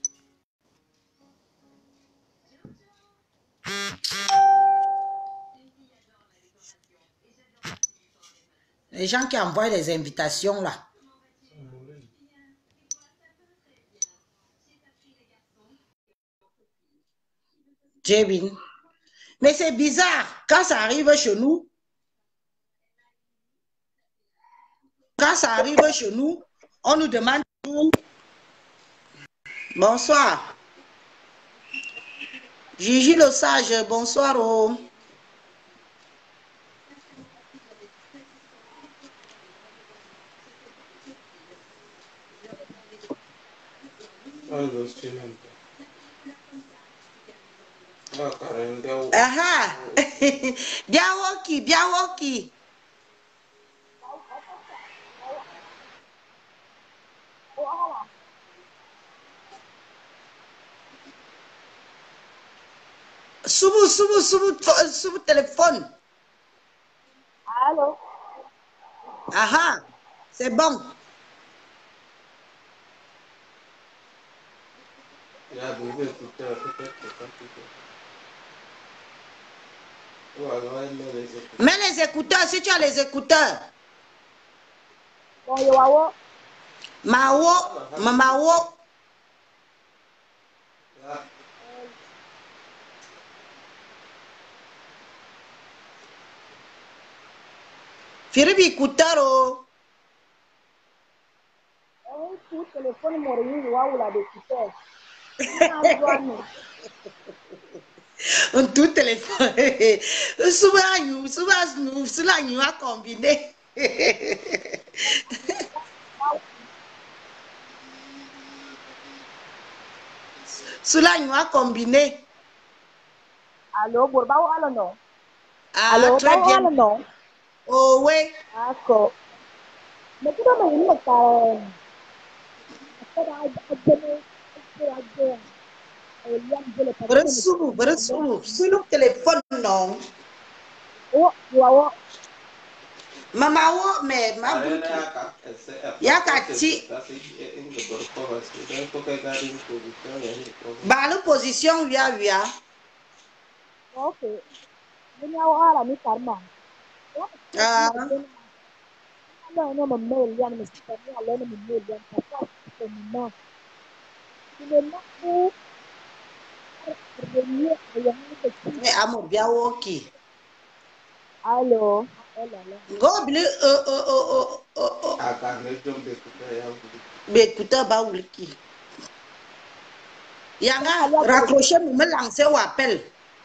Les gens qui envoient les invitations là. Jebin. Mais c'est bizarre. Quand ça arrive chez nous, quand ça arrive chez nous, on nous demande tout. Bonsoir. Gigi le sage, bonsoir. Oh. Aha. Biawoki, biawoki. Subu, subu, subu, subu téléphone. Allô? Ah ah, c'est bon. Mets les écouteurs si tu as les écouteurs. Mao, Mao. Firibi écouteur oh. Tout téléphone mourir ou la d'écouteur. Un tout téléphone. Souvent, nous, souvent, nous, cela nous a combiné. Cela nous a combiné. Allô, Bourba ou allô non? Ah, Allô, très bien. Allô non? Oh, oui. D'accord. Mais tu dois me dire que Bersuru, bersuru. Sur le téléphone, non. Oh, wow. Mama, oh, mais ma boutique. Yakati. Bah, la position, oui, oui. Ok. Ini awal ala ni karma. Ah. Ala ni memel yang mesti kami ala ni memel yang kata semua. Ini nak Mais amour, bien ok. Allô. Go bleu euh euh euh euh euh. Mais écoutez, bah ou qui? Yanga raccrocher pour me lancer ou appel.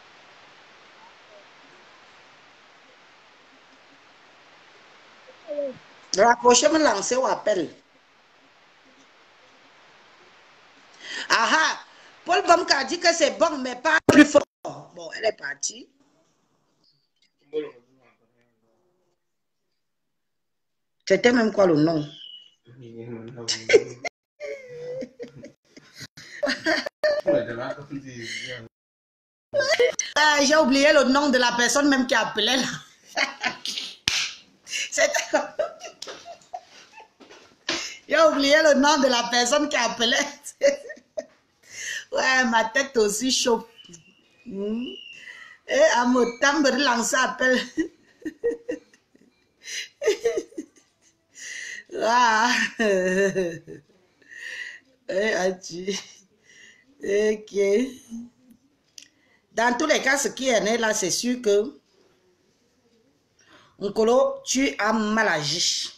Raccrocher me lancer ou appel. Ah ah. Paul Bamka a dit que c'est bon, mais pas plus fort. Bon, elle est partie. C'était même quoi le nom? Ah, j'ai oublié le nom de la personne même qui appelait là. C'était... J'ai oublié le nom de la personne qui appelait. Ouais, ma tête aussi chaud. Mm. Et à mon temps de relancer appel. Ah. Eh, Adi. Ok. Dans tous les cas, ce qui est né là, c'est sûr que Nkolo, tu as mal agi.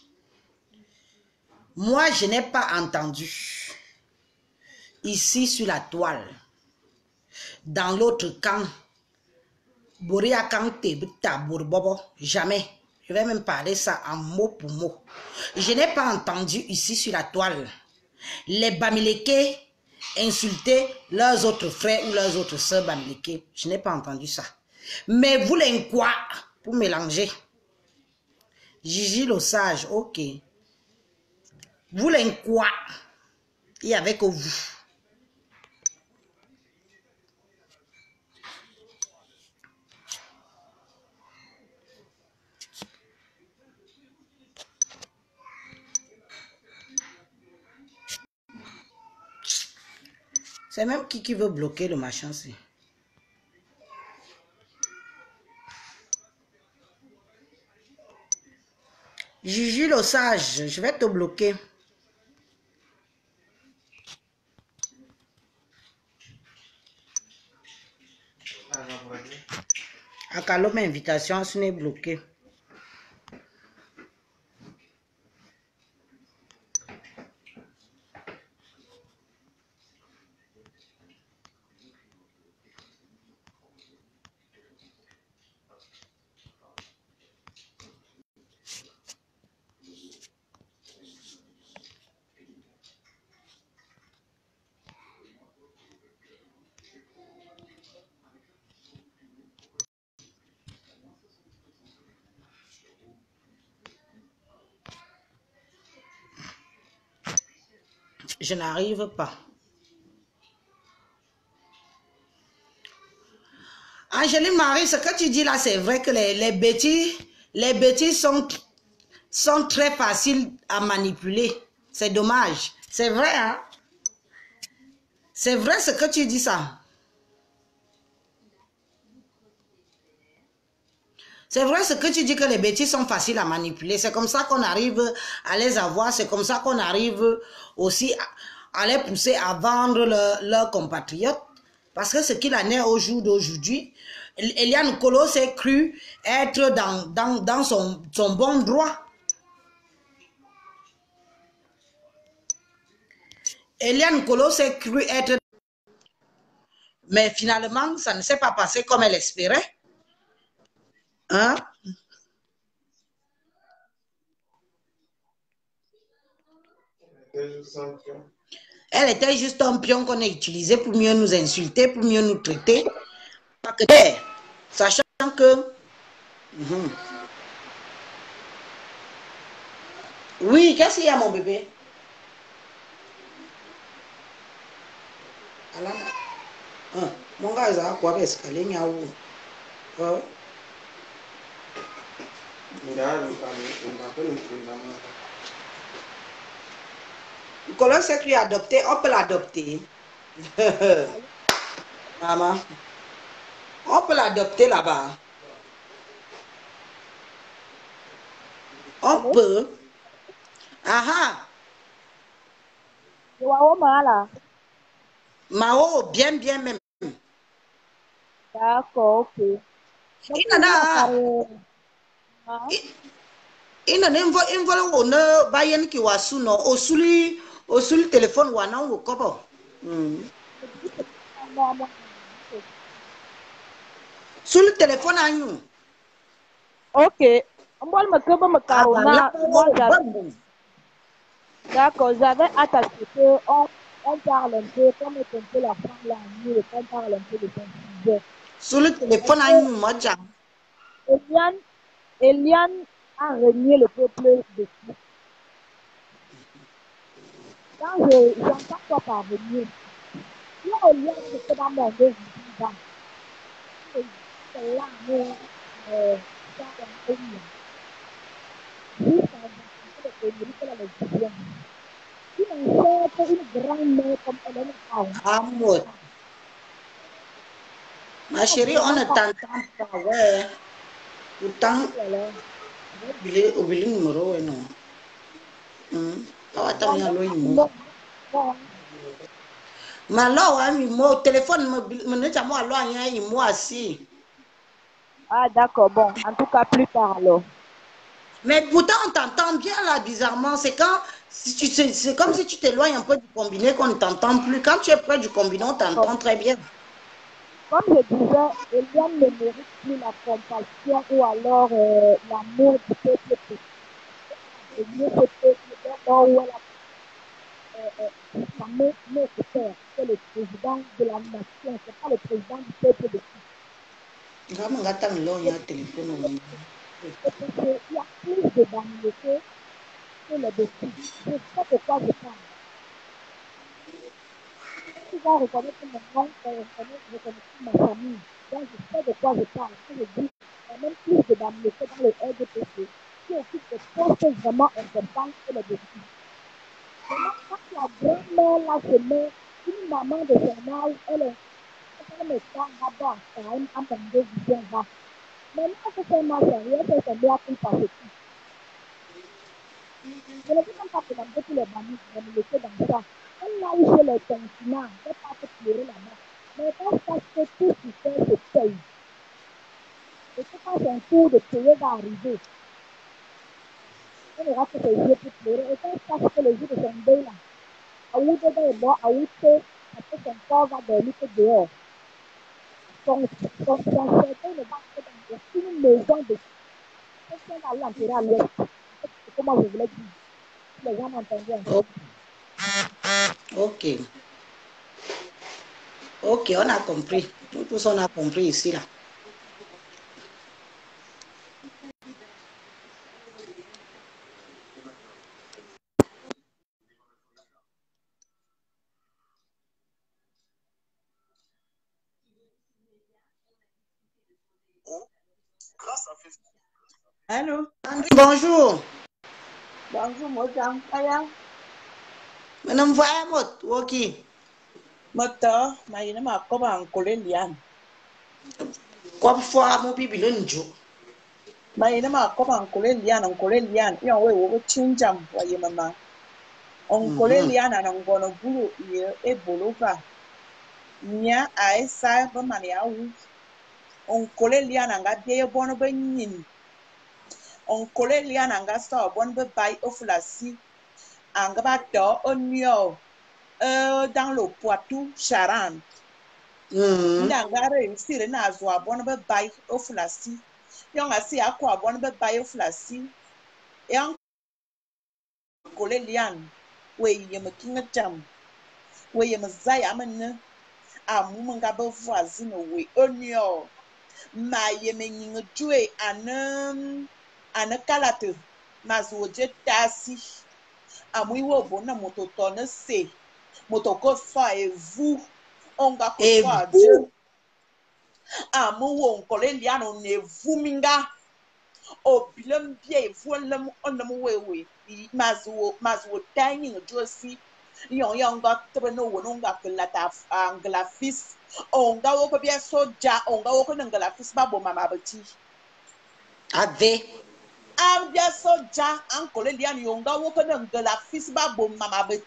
Moi, je n'ai pas entendu. Ici, sur la toile, dans l'autre camp, Boria Kante, Bobo, jamais. Je vais même parler ça en mot pour mot. Je n'ai pas entendu ici sur la toile les Bamileke insulter leurs autres frères ou leurs autres sœurs Bamileke. Je n'ai pas entendu ça. Mais vous les quoi pour mélanger? Gigi le sage, ok. Vous les quoi? Et avec vous. C'est même qui qui veut bloquer le machin, c'est. Gigi le sage, je vais te bloquer. Akalo, ma invitation, ce n'est bloqué. Je n'arrive pas. Angéline Marie, ce que tu dis là, c'est vrai que les, les bêtises, les bêtises sont, sont très faciles à manipuler. C'est dommage. C'est vrai, hein? C'est vrai ce que tu dis ça. C'est vrai ce que tu dis que les bêtises sont faciles à manipuler. C'est comme ça qu'on arrive à les avoir. C'est comme ça qu'on arrive aussi à, à les pousser à vendre leurs leur compatriotes. Parce que ce qu'il en est au jour d'aujourd'hui, Eliane Kolo s'est cru être dans, dans, dans son, son bon droit. Eliane Kolo s'est cru être... Mais finalement, ça ne s'est pas passé comme elle espérait. Hein? Elle était juste un pion qu'on a utilisé pour mieux nous insulter, pour mieux nous traiter. Sachant que... Mm-hmm. Oui, qu'est-ce qu'il y a, mon bébé? Alors, ah, mon gars, ça a quoi escalier, il y a où? Nicolas s'est cru adopté, on peut l'adopter. Maman, on peut l'adopter là-bas. On peut. Ah ah. Mao, bien, bien même. D'accord, ok. Il en a. Il en a un vol, un vol, on a bayen qui wa sous non, au sous lui, au sous le téléphone ou non, au copo. Sous le téléphone à nous. Ok. Moi, me que me carona. Moi, d'accord, j'avais attaché que on, on parle un peu, comme un peu la femme là, nous, on parle un peu de son sujet. Sous le téléphone à nous, moi, j'ai. Eliane, Eliane a renié le peuple de Christ. Quand je j'entends quoi par renier, là, Eliane, c'était dans mon deux ans. C'est là, mais, euh, ça, on a eu. Juste avant, c'est le pays, c'est la vision. Une enceinte, une grand-mère comme Hélène Brown. Ah, moi. Ma chérie, on ne t'entend pas, ouais. Pourtant, oubliez le numéro, ouais, non. Hum. Ah, attends, il y a l'eau, il m'a. Mais alors, hein, mon téléphone, me ne t'a moi, alors, il m'a assis. Ah, d'accord, bon, en tout cas, plus tard, alors. Mais pourtant, on t'entend bien, là, bizarrement. C'est quand, si tu c'est comme si tu t'éloignes un peu du combiné qu'on ne t'entend plus. Quand tu es près du combiné, on t'entend très bien. Comme je disais, Eliane ne mérite plus la compassion ou alors euh, l'amour du peuple. Et mieux que peuple, d'abord où elle a fameux notre père, c'est le président de la nation, c'est pas le président du peuple de qui. Il y a un téléphone. Il y a plus de banalité que les défis. Je sais de quoi je parle. Tu vas reconnaître mon nom, tu vas reconnaître ma famille. Donc je sais de quoi je parle. Quand je dis, il y a même plus de banalité dans le R D P C qui occupe des postes vraiment importants que les défis. Maintenant, quand la grand-mère là se met, une maman de son âge, elle est elle est là-bas, quand même, en termes de vision là. Maintenant que c'est ma sérieux, c'est un bien plus par ce je ne dis même pas que dans tous les bannis, dans le laisser dans ça. Elle là où chez les continents, elle pas se pleurer là-bas. Mais quand ça se tout ce qui fait, se paye. Et que quand son tour de payer va arriver, elle aura que ses yeux pour pleurer. Et quand ça sache que le jour de son deuil là, à où dedans est mort, à où c'est, après son corps va dormir que dehors. Son, son, son cercueil ne va que dans aucune maison de quelqu'un va l'enterrer à l'ouest. C'est comment je voulais dire. Les gens m'entendaient un peu. Ok. Ok, on a compris. Nous tous, on a compris ici, là. Allô? Bonjour. Bonjour, Mojang. Aya. Madame voyez mot, woki. Moto, ma yina ma ko ba nkole lian. Comme fois mon bibi le njo. Ma yina ma ko ba nkole lian, nkole lian. Yo we wo chinjam wa ye mama. Nkole Mhm. lian na ngono bulu ye e bolova. Nya a esa ba man ya wu. Nkole lian nga de bono ba nyin. Nkole lian nga so bon ba bai ofulasi. Anga ba do onyo. Euh, dans le Poitou, Charente. Mhm. Ndanga réussir na azwa bon be bay ofulasi. Yon asi akwa bon be bay ofulasi. E an kole lian. We yem kinga jam. We yem zaya mene. Amu mga be voisine we onyo. Ma yem nyinga jwe ane ane kalate. Mazo je tasi. Amu iwo bona mototo ne se. Motoko fa e vous. Onga ko Et fa Dieu. vous, Amu wo nkole lian on e vuminga. O bilem bie vuelem onem wewe. Mazu mazu tiny josi. Yon yonga treno wononga kelata angla fis. Onga woko bia soja. Onga woko nangla fis babo mama beti. avez. Am bia soja. Ankole lian yonga woko nangla fis babo mama beti.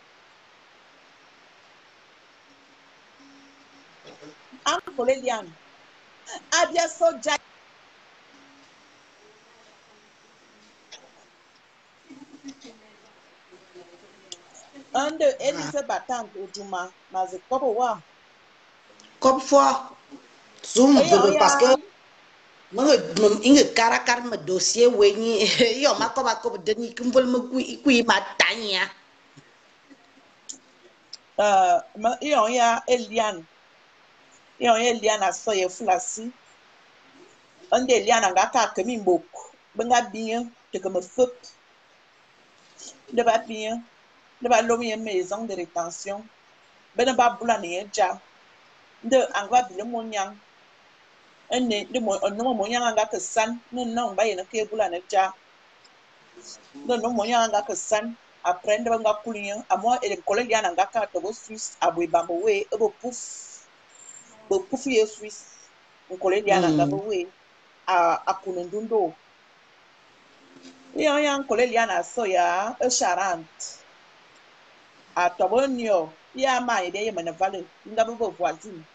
Ankole lian. Abia soja. Ande Elise batante ojuma. Mazu kobo wa. Comme fois, zoom Eyon parce que ya. moi inge karakar me dossier weni yo ma ko ba ko deni kumbol me kui kui ma tanya. Uh, ma Eyon ya Elian. Yon Elian asoye fulasi. Ande Elian anga ka kemi mbok. Benga bien te comme fop. De ba bien. De ba lomi en maison de rétention. Ben ba bula ne ja. De angwa bile monyang. Enne de mo onno monyang anga ke san. Ne non ba yene ke bula ne ja. De no monyang anga ke san. Après de nga kulien. Amo ele kole Elian anga ka to go Swiss abwe bambo we ebo pouf. Bo pouf ye Swiss. Nkole Elian anga bo we. A akunendundo. Yon yan kole liana soya e charante. A tobonio. Ya ma ide ye mene vale. Nga bo voisine.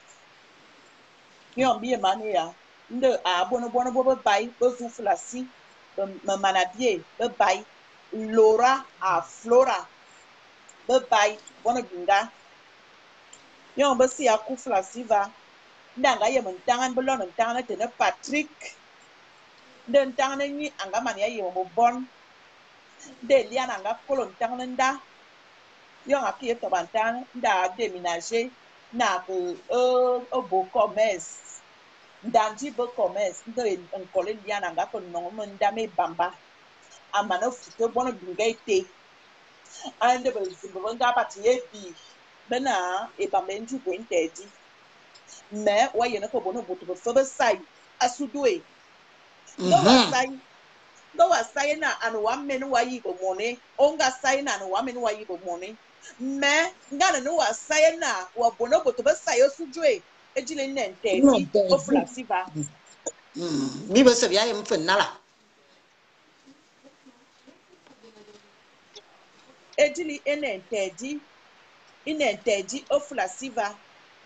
Yon biye mane ya. Nde a bono bono bo be bay. Be zouflasi. Me manabie. Be bay. Laura a Flora. Be bay. Bono binga. Yon be si a kouflasi va. Ndanga ye men tangan belon tangan tene Patrick. Nde tangan ni anga mane ya ye mo bon. De liana anga kolon tangan nda. Yon a qui to bantan da déménager na que euh au beau commerce danji beau commerce de en collègue liana nga ko non mon dame bamba amana futo bono binga ite ande be zimbo nga pati ebi bena e bamba nju ko intedi mais wa yena ko bono boto be fobe sai asudwe ndo wa sai ndo wa sai na anu wa menu wa yi ko mone onga sai na anu wa menu wa yi ko mone me ngana no wa sai na wa bono boto be sai osudwe ejile Non, nentedi des o vous. flasiva Bible se via me fenala. ejili enentedi inentedi o flasiva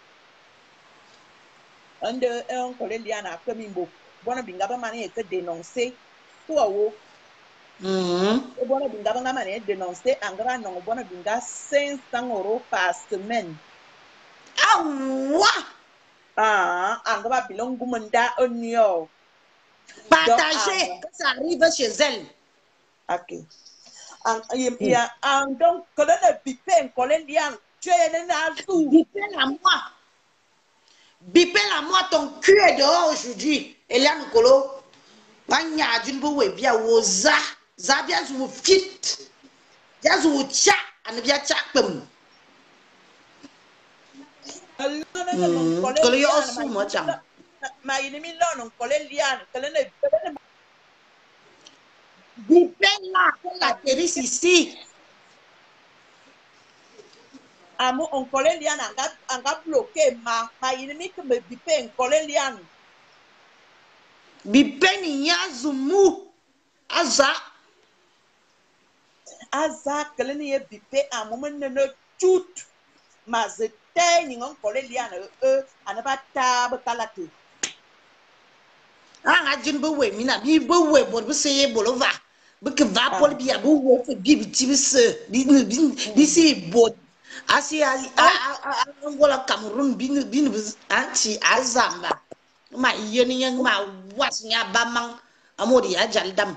ande en kolelia na kemimbo bona binga ba mane ke dénoncer to awo Mhm. e bona binga ba mane dénoncer angara no bona binga cinq cents euros par semaine Ah ouais. ah angaba bilongu manda onyo donc Partagez ah que ça arrive chez elle. ok ang ya ang donc kolene bipen kolelia tu es na tout Bipel à moi. Bipel à moi, ton cul est dehors aujourd'hui. Eliane Kolo. Wanya d'une boue bien woza. Zabia zou fit. Ya zou tcha. Ane bien tcha pem. Hmm. Kolo yo osu mo cham. ma yini mi lono kole lian kole ne Bipé là, qu'elle atterrisse ici. Amo on kole lian anga anga bloqué ma ma inimi que me bipé en kole lian. Bipé ni nya zumu. Aza. Aza kele ni e bipé amo men ne tout. Ma zete ni on kole lian e anaba ta bakalate. Ah, ajin bo we mina bi bo we bo bi se bo lo va. Bi ke va Ah. pol bi a bo we fe bi bi ti bi se. Bi bi bi si bo. Asi a a a ngola Cameroon bi bi bi anti azamba. Ma yeni yang ma was nya bamang amodi ya jaldam.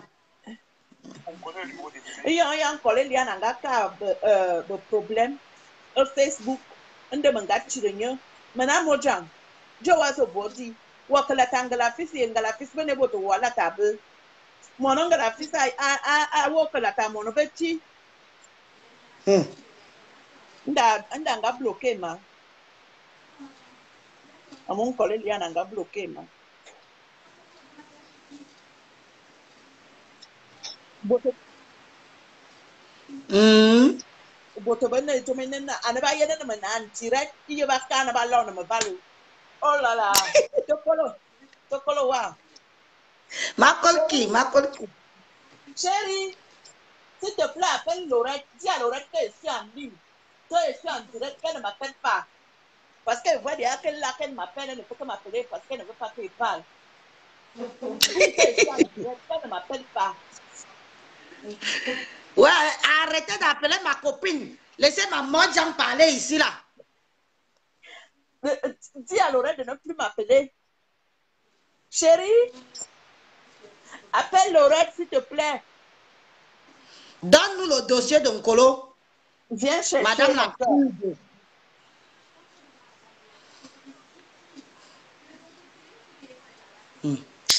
Iyo yang kole lian anga ka be euh be problème e Facebook ende manga chirenyo. Mana mojang. Jo waso bodi. Wakala tangala fisi ngala fisi bene boto wala tabe. Mono ngala fisi a a a wakala ta mono beti. Hmm. Nda nda nga bloqué ma. Amon kole lian anga bloqué ma. Boto Hmm. boto bene to menen na anaba yene na manan direct iyo ba kana ba lona ma balu. Oh la la. Tokolo. Tokolo wa. Makolki, makolki. Chérie, s'il te plaît, appelle Laurette. Dis à Laurette que je suis en ligne. Que je suis en direct, qu'elle ne m'appelle pas. Parce qu'elle voit déjà qu'elle là, qu'elle m'appelle, elle ne peut que m'appeler parce qu'elle ne veut pas qu'il parle. Dis que je suis en direct, qu'elle ne m'appelle pas. Ouais, arrêtez d'appeler ma copine. Laissez ma Mojang parler ici là. Euh, euh, Dis à Laurette de ne plus m'appeler. Chérie, appelle Laurette s'il te plaît. Donne-nous le dossier de Nkolo. Viens chercher Madame la encore. Cour. Hmm.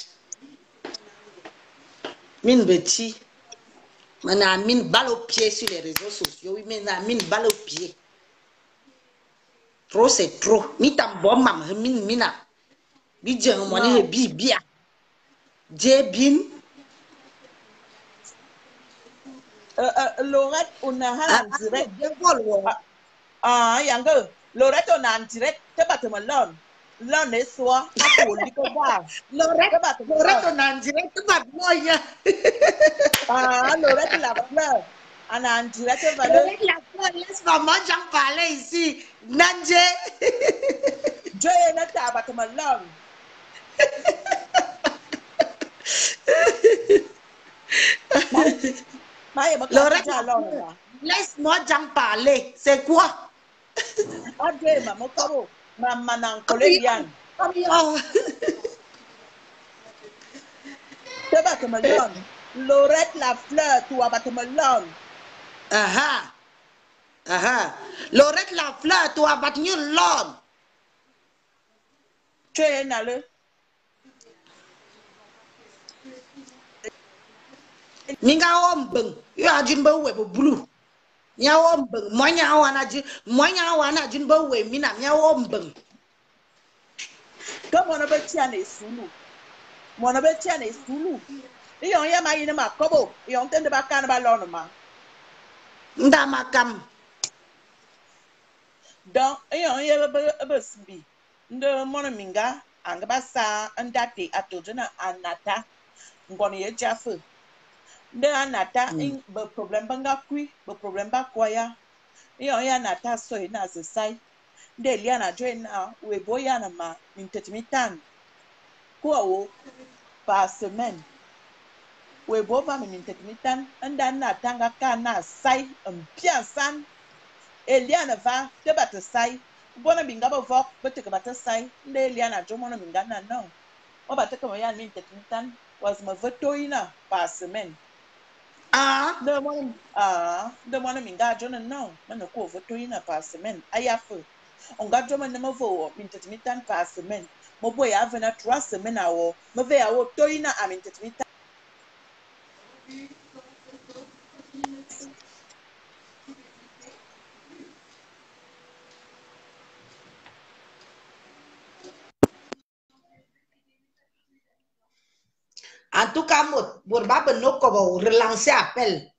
Mine Betty. Maintenant, mine balle au pied sur les réseaux sociaux. Oui, maintenant, mine balle au pied. Trop, c'est trop. Mi tambo mam, mine mina. Bi djeng mo ni Non. bi bia. Dje bin. Euh, euh, Laurette, on a Ah, un en ah, direct. bien vol, ouais. Ah, ah, yango. Lorette, on a en direct. Te batte me lon. Lon est soi. A pour lui que va. Lorette, Te batte me Lorette, lon. on a en direct, ma moyen. Ah, Lorette la fleur. On a en direct, valeur. Lorette, la fleur, laisse ma Mojang parler ici. Nanje. Dieu est là, te batte me lon. Maïe, me casse Lorette, déjà la lon, fleur, là. laisse Mojang parler. C'est quoi? Ah, Dieu, ma, me cabo. Ma, ma, nan, Comme collé yo, liane. comme yo. Te batte me lon. Lorette la fleur, tu vas batte me lon. Aha. Aha. Lorette, la fleur, tu as battu l'homme. Tu es là, le. Minga ombeng. You are jimbo webo blue. Nya ombeng. Mwanya wana jin. Mwanya wana jimbo we mina. Nya ombeng. Comme on a besoin de sous mon a besoin de sous et on y a ma yine ma kobo et on tente ba kan ba lon ma Nda makam. donc et on y a be be sbi ndo mon minga anga ba sa ndate atojuna anata ngoni ye jafu ndo anata in be problem banga kui be problem ba kwaya et on y a nata so ina ze sai nde liana join na we boya na ma mintetimitan kwa wo par semaine we bo va mi mintetimitan nda na tanga ka na sai mpian san eliana va te bata sai bona binga ba vok bete ka bata sai nda eliana jo mona minga na no o bata ka ya mintetimitan was ma votoina par semaine Ah. nda mona ah nda mona minga jo na no mana ko votoina par semaine ayafu on ga jo mana ma vo mintetimitan par semaine mo boy avena trois semaines awo mo ve awo toina a mintetimitan En tout cas, relancer appel.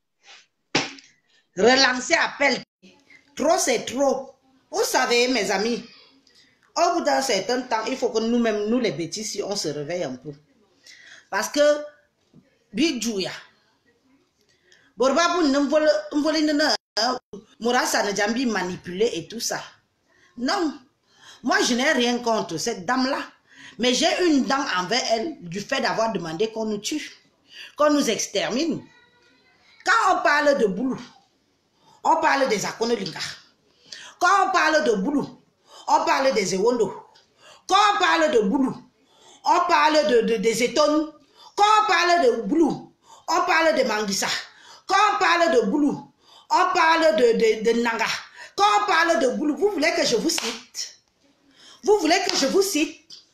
Relancer appel. Trop, c'est trop. Vous savez, mes amis, au bout d'un certain temps, il faut que nous-mêmes, nous les bêtises, on se réveille un peu. Parce que, Bidjouya, Borbabu ne Morassa ne jambi manipuler et tout ça. Non, moi je n'ai rien contre cette dame-là. Mais j'ai une dent envers elle du fait d'avoir demandé qu'on nous tue, qu'on nous extermine. Quand on parle de boulot, on parle des Akonolinga. Quand on parle de boulot, on parle des Ewondo. Quand on parle de boulot, on parle de, de, des Étones. Quand on parle de boulot, on parle de Manguissa. Quand on parle de boulot, on parle de, de, de Nanga. Quand on parle de boulot, vous voulez que je vous cite? Vous voulez que je vous cite?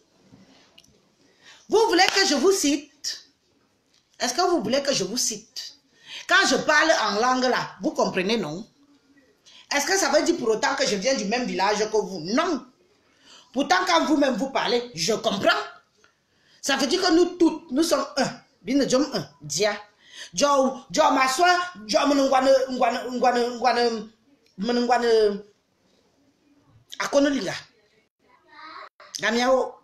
Vous voulez que je vous cite? Est-ce que vous voulez que je vous cite? Quand je parle en langue là, vous comprenez, non? Est-ce que ça veut dire pour autant que je viens du même village que vous? Non. Pourtant, quand vous-même vous parlez, je comprends. Ça veut dire que nous tous, nous sommes un. Bien, jom un. Dia. Jo, jo maswa, jo menungwane, ngwane, ngwane, ngwane, menungwane. Akonolinga. Gamiao.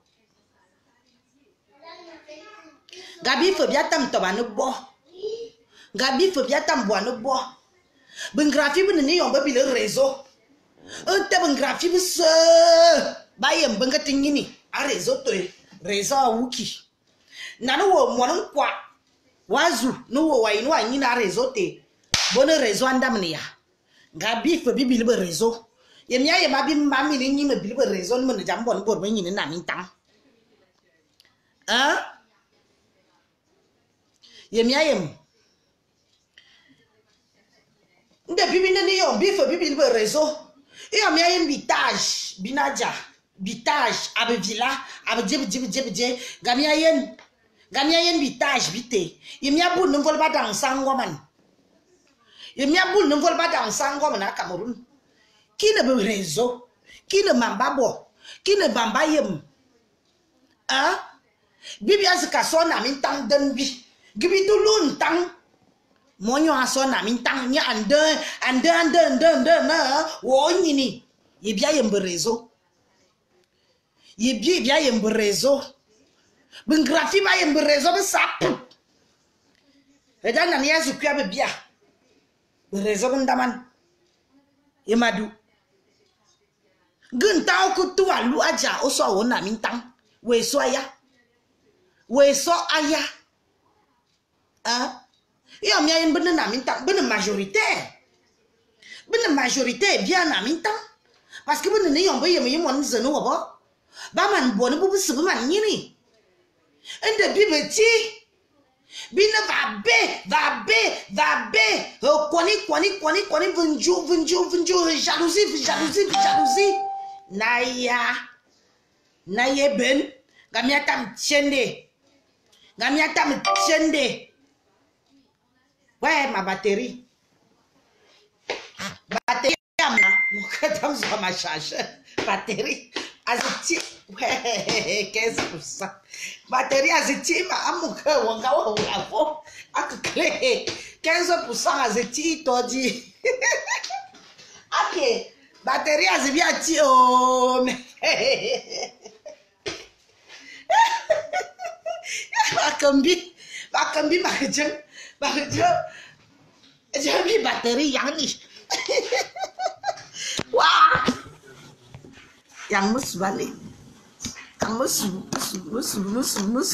Gabi faut bien tam toba ne bo. Gabi faut bien tam bois ne bo. Ben graphie ben ni on babi le réseau. Un te ben graphie ben se. Bayem ben gatingini. A réseau to réseau a wuki. Nanu wo mwanum kwa. Wazu no wo wa inu anyi na réseau te. Bonne réseau andamnia. Gabi faut bibi le réseau. Yemia yema bi mami ni ni me bi le réseau ni me jam bon bor ben ni na min tam. Hein? Yemia yem. Nde bibi ne ni yon bifo bibi le réseau. Yon mia yem bitage, binaja, bitage, abe villa, abe djeb djeb djeb djeb, gamia yen, gamia yen bitage bite. Yemia bou ne vole pas dans sango man. Yemia bou ne vole pas dans sango man à Cameroun. Qui ne veut réseau? Qui ne mambabo? Qui ne bamba yem? Hein? Bibi azika sona min tang denbi. Gibi dulun tang. Monyo asona min tang nya ande ande ande ande ande na wo nyini. Ye bia yembe réseau. Ye bia bia yembe réseau. Ben grafi ba yembe réseau be sap. Redan na nya zu kwa be bia. Be réseau ndaman. Ye madu. Gun taw ku tu alu aja oso wona min tang. We so aya. We so aya. Hein? Et on y a une bonne amintang, bonne majorité. Bonne majorité bien amintang. Parce que bonne n'ayons pas yémé mon zeno aba. Baman bonne boubou subuman yini. Un de bibeti. Bine va bé, va bé, va bé. Oh, kwani, kwani, kwani, kwani, vunjou, vunjou, vunjou, jalousie, jalousie, jalousie. Naya. Naya ben. Gamiatam tiende. Gamiatam tiende. Ouais, ma batterie. Batterie, mon cadavre sur ma charge. Batterie, aziti. Ouais, quinze pour cent. Batterie, aziti, ma amour, on va au labo. À clé, quinze pour cent aziti, t'as dit. Ok, batterie, aziti, oh, mais. Bakambi, bakambi, ma région. J'ai mis batterie Yanni. Waouh! Yang mus balik. Yang mus mus mus mus mus.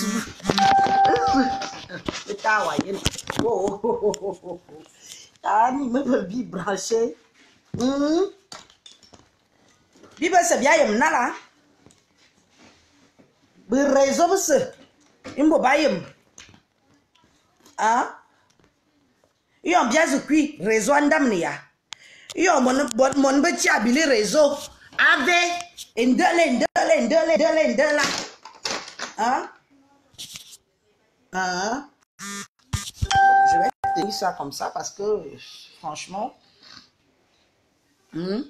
Kita wayen. Oh. Ah ni me bi branché. Hmm. Biba se bia yem nala. Bi réseau bse. Imbo bayem. Ah? Yon bien zukui réseau andamnia. Yon mon mon petit habile réseau avec indele indele indele indele indele. Hein? Hein? Je vais tenir ça comme ça parce que franchement hmm?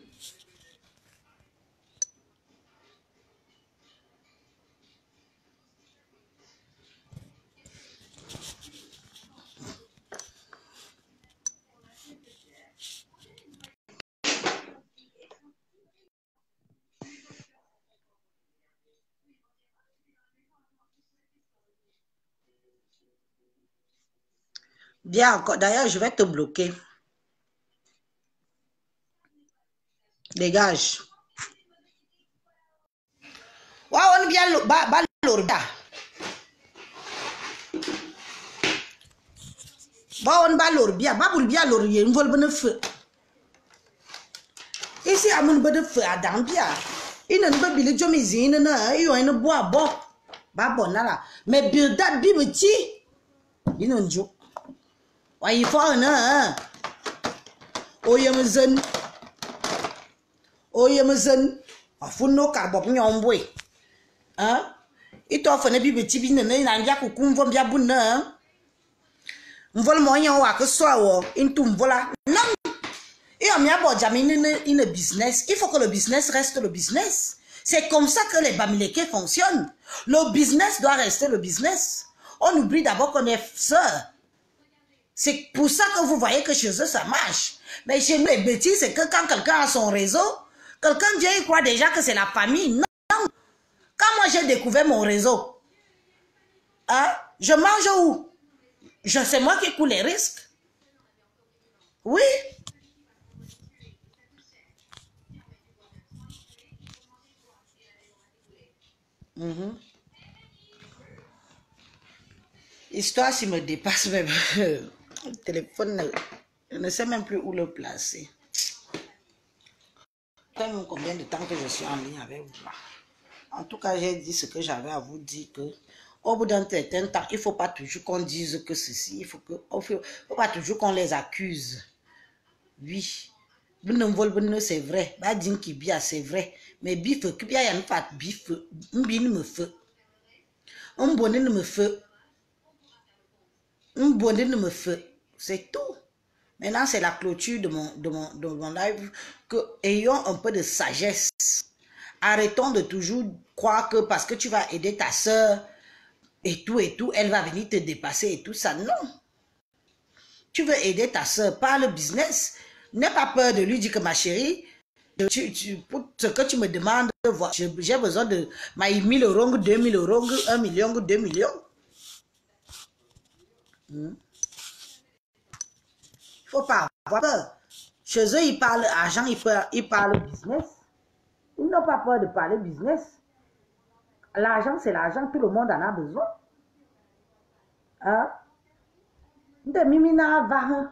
Bien encore. D'ailleurs, je vais te bloquer. Dégage. Ouais, on bien le ba ba l'orga. Ba on ba l'orbia, ba bul bien l'orie, on vole bonne feu. Ici à mon bonne feu à Dambia. Il ne peut pas le mizine na, il y a une bois bon. Ba bon là. Mais bilda bi petit. Il ne joue. Ouais, il faut un Oyemzen. Oyemzen. A funno carbon nyomboy. Hein? Et toi, faut ne plus petit bin ne n'a bien coucou vont bien bon hein? M'vol moyen wa que soit ou into m'vola. Non. Et on m'a bon jamais une business. Il faut que le business reste le business. C'est comme ça que les Bamileke fonctionnent. Le business doit rester le business. On oublie d'abord qu'on est sœurs. C'est pour ça que vous voyez que chez eux ça marche. Mais chez nous les bêtises, c'est que quand quelqu'un a son réseau, quelqu'un vient et croit déjà que c'est la famille. Non. Quand moi j'ai découvert mon réseau, hein, je mange où? Je sais moi qui coule les risques. Oui. Mm-hmm. Histoire, s'il me dépasse même. Le téléphone, je ne sais même plus où le placer. Combien de temps que je suis en ligne avec vous. En tout cas, j'ai dit ce que j'avais à vous dire, que au bout d'un certain temps, il ne faut pas toujours qu'on dise que ceci, il faut que, il faut, faut pas toujours qu'on les accuse. Oui. C'est vrai. C'est vrai. Mais bif, il y a une part bif, un bin me fait. Un bonnet ne me fait. Un bonnet ne me fait. C'est tout. Maintenant, c'est la clôture de mon, de, mon, de mon live. Que, ayons un peu de sagesse. Arrêtons de toujours croire que parce que tu vas aider ta soeur et tout et tout, elle va venir te dépasser et tout ça. Non. Tu veux aider ta soeur par le business. N'aie pas peur de lui dire que ma chérie, tu, tu, pour ce que tu me demandes, j'ai besoin de mille euros, deux mille euros, un million, deux millions. Hmm. Il ne faut pas avoir peur. Chez eux, ils parlent argent, ils parlent, ils parlent business. Ils n'ont pas peur de parler business. L'argent, c'est l'argent, tout le monde en a besoin. Hein? De mimina va.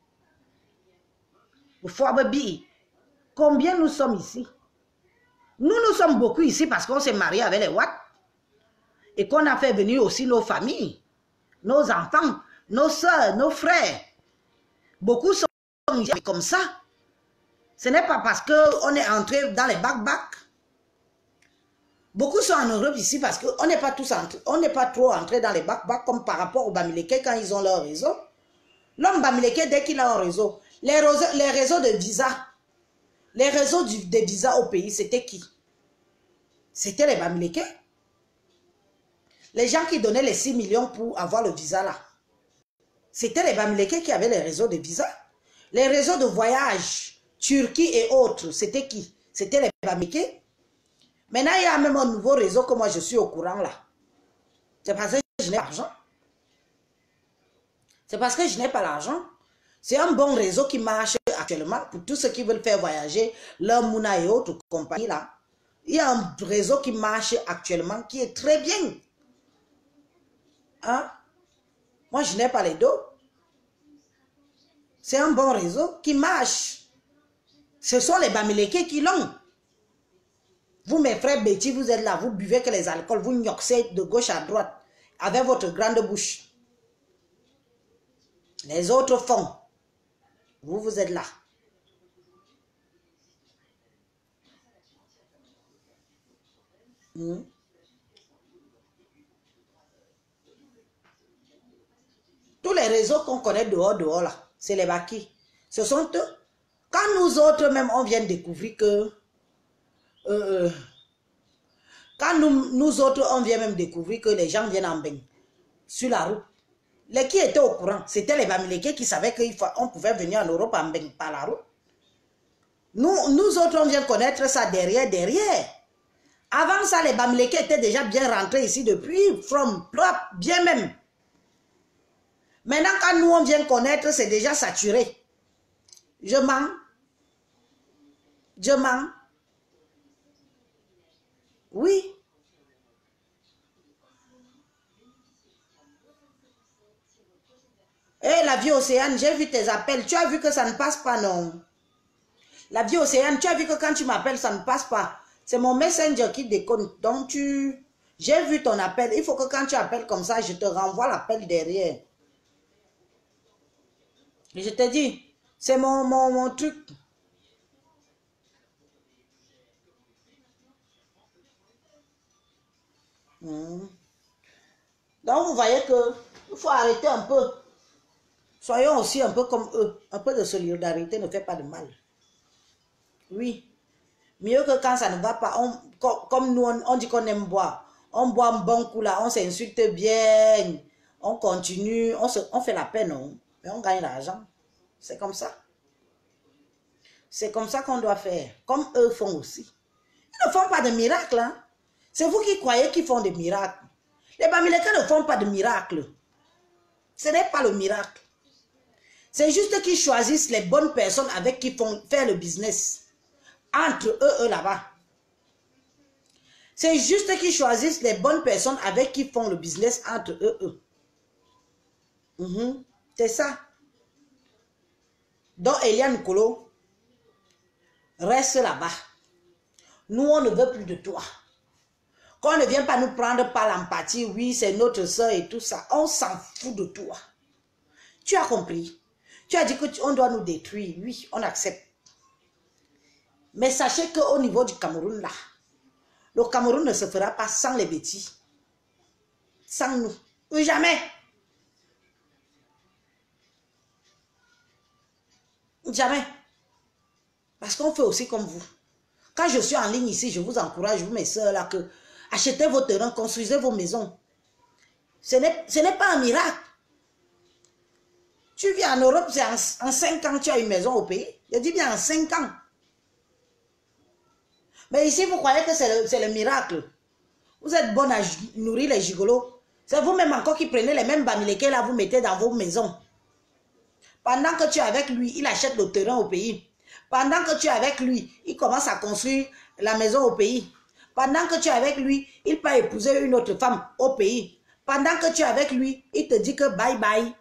Combien nous sommes ici? Nous, nous sommes beaucoup ici parce qu'on s'est marié avec les Watts. Et qu'on a fait venir aussi nos familles, nos enfants, nos soeurs, nos frères. Beaucoup sont ici comme ça. Ce n'est pas parce qu'on est entré dans les bac-bac. Beaucoup sont en Europe ici parce qu'on n'est pas tous entrés, on n'est pas trop entré dans les bac-bac comme par rapport aux Bamileke quand ils ont leur réseau. L'homme Bamileke, dès qu'il a un réseau, les réseaux, les réseaux de visa, les réseaux du, de visa au pays, c'était qui? C'était les Bamileke. Les gens qui donnaient les six millions pour avoir le visa là. C'était les Bamileke qui avaient les réseaux de visa. Les réseaux de voyage, Turquie et autres, c'était qui? C'était les Bamileke. Maintenant, il y a même un nouveau réseau que moi je suis au courant là. C'est parce que je n'ai pas l'argent. C'est parce que je n'ai pas l'argent. C'est un bon réseau qui marche actuellement pour tous ceux qui veulent faire voyager leur Mouna et autres compagnies là. Il y a un réseau qui marche actuellement qui est très bien. Hein? Moi, je n'ai pas les dos. C'est un bon réseau qui marche. Ce sont les Bamileke qui l'ont. Vous, mes frères Betty, vous êtes là, vous buvez que les alcools, vous gnoxez de gauche à droite avec votre grande bouche. Les autres font. Vous, vous êtes là. Hmm. Tous les réseaux qu'on connaît dehors, dehors là, c'est les Baki. Ce sont eux. Quand nous autres même, on vient de découvrir que... Euh, quand nous, nous autres, on vient même découvrir que les gens viennent en bain sur la route. Les qui étaient au courant, c'était les Bamileke qui savaient qu'on pouvait venir en Europe en bain par la route. Nous, nous autres, on vient connaître ça derrière, derrière. Avant ça, les Bamileke étaient déjà bien rentrés ici depuis, from, bien même. Maintenant, quand nous, on vient connaître, c'est déjà saturé. Je mens. Je mens. Oui. Et la vie Océane, j'ai vu tes appels. Tu as vu que ça ne passe pas, non? La vie Océane, tu as vu que quand tu m'appelles, ça ne passe pas. C'est mon messenger qui déconne. Donc, tu... J'ai vu ton appel. Il faut que quand tu appelles comme ça, je te renvoie l'appel derrière. Et je te dis, c'est mon, mon, mon truc. Mmh. Donc, vous voyez que il faut arrêter un peu. Soyons aussi un peu comme eux. Un peu de solidarité ne fait pas de mal. Oui. Mieux que quand ça ne va pas. On, comme nous, on, on dit qu'on aime boire. On boit un bon coup là, on s'insulte bien. On continue, on, se, on fait la peine, non? Mais on gagne l'argent. C'est comme ça. C'est comme ça qu'on doit faire. Comme eux font aussi. Ils ne font pas de miracles. Hein? C'est vous qui croyez qu'ils font des miracles. Les Bamileke ne font pas de miracles. Ce n'est pas le miracle. C'est juste qu'ils choisissent les bonnes personnes avec qui font faire le business. Entre eux, eux là-bas. C'est juste qu'ils choisissent les bonnes personnes avec qui font le business entre eux, eux. Mm-hmm. C'est ça. Donc, Eliane Kolo, reste là-bas. Nous, on ne veut plus de toi. Qu'on ne vient pas nous prendre par l'empathie, oui, c'est notre soeur et tout ça. On s'en fout de toi. Tu as compris. Tu as dit qu'on doit nous détruire. Oui, on accepte. Mais sachez qu'au niveau du Cameroun, là, le Cameroun ne se fera pas sans les bêtises. Sans nous. Oui, jamais. Jamais. Parce qu'on fait aussi comme vous. Quand je suis en ligne ici, je vous encourage, vous mes soeurs, là, que achetez vos terrains, construisez vos maisons. Ce n'est pas un miracle. Tu vis en Europe, c'est en, en cinq ans, tu as une maison au pays. Je dis bien en cinq ans. Mais ici, vous croyez que c'est le, le miracle. Vous êtes bon à nourrir les gigolos. C'est vous-même encore qui prenez les mêmes Bamileke là, vous mettez dans vos maisons. Pendant que tu es avec lui, il achète le terrain au pays. Pendant que tu es avec lui, il commence à construire la maison au pays. Pendant que tu es avec lui, il peut épouser une autre femme au pays. Pendant que tu es avec lui, il te dit que bye bye.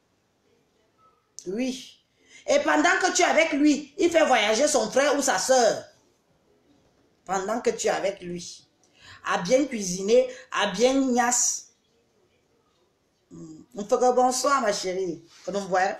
Oui. Et pendant que tu es avec lui, il fait voyager son frère ou sa soeur. Pendant que tu es avec lui. À bien cuisiner, à bien gnasse. On fait que bonsoir, ma chérie. On me voit.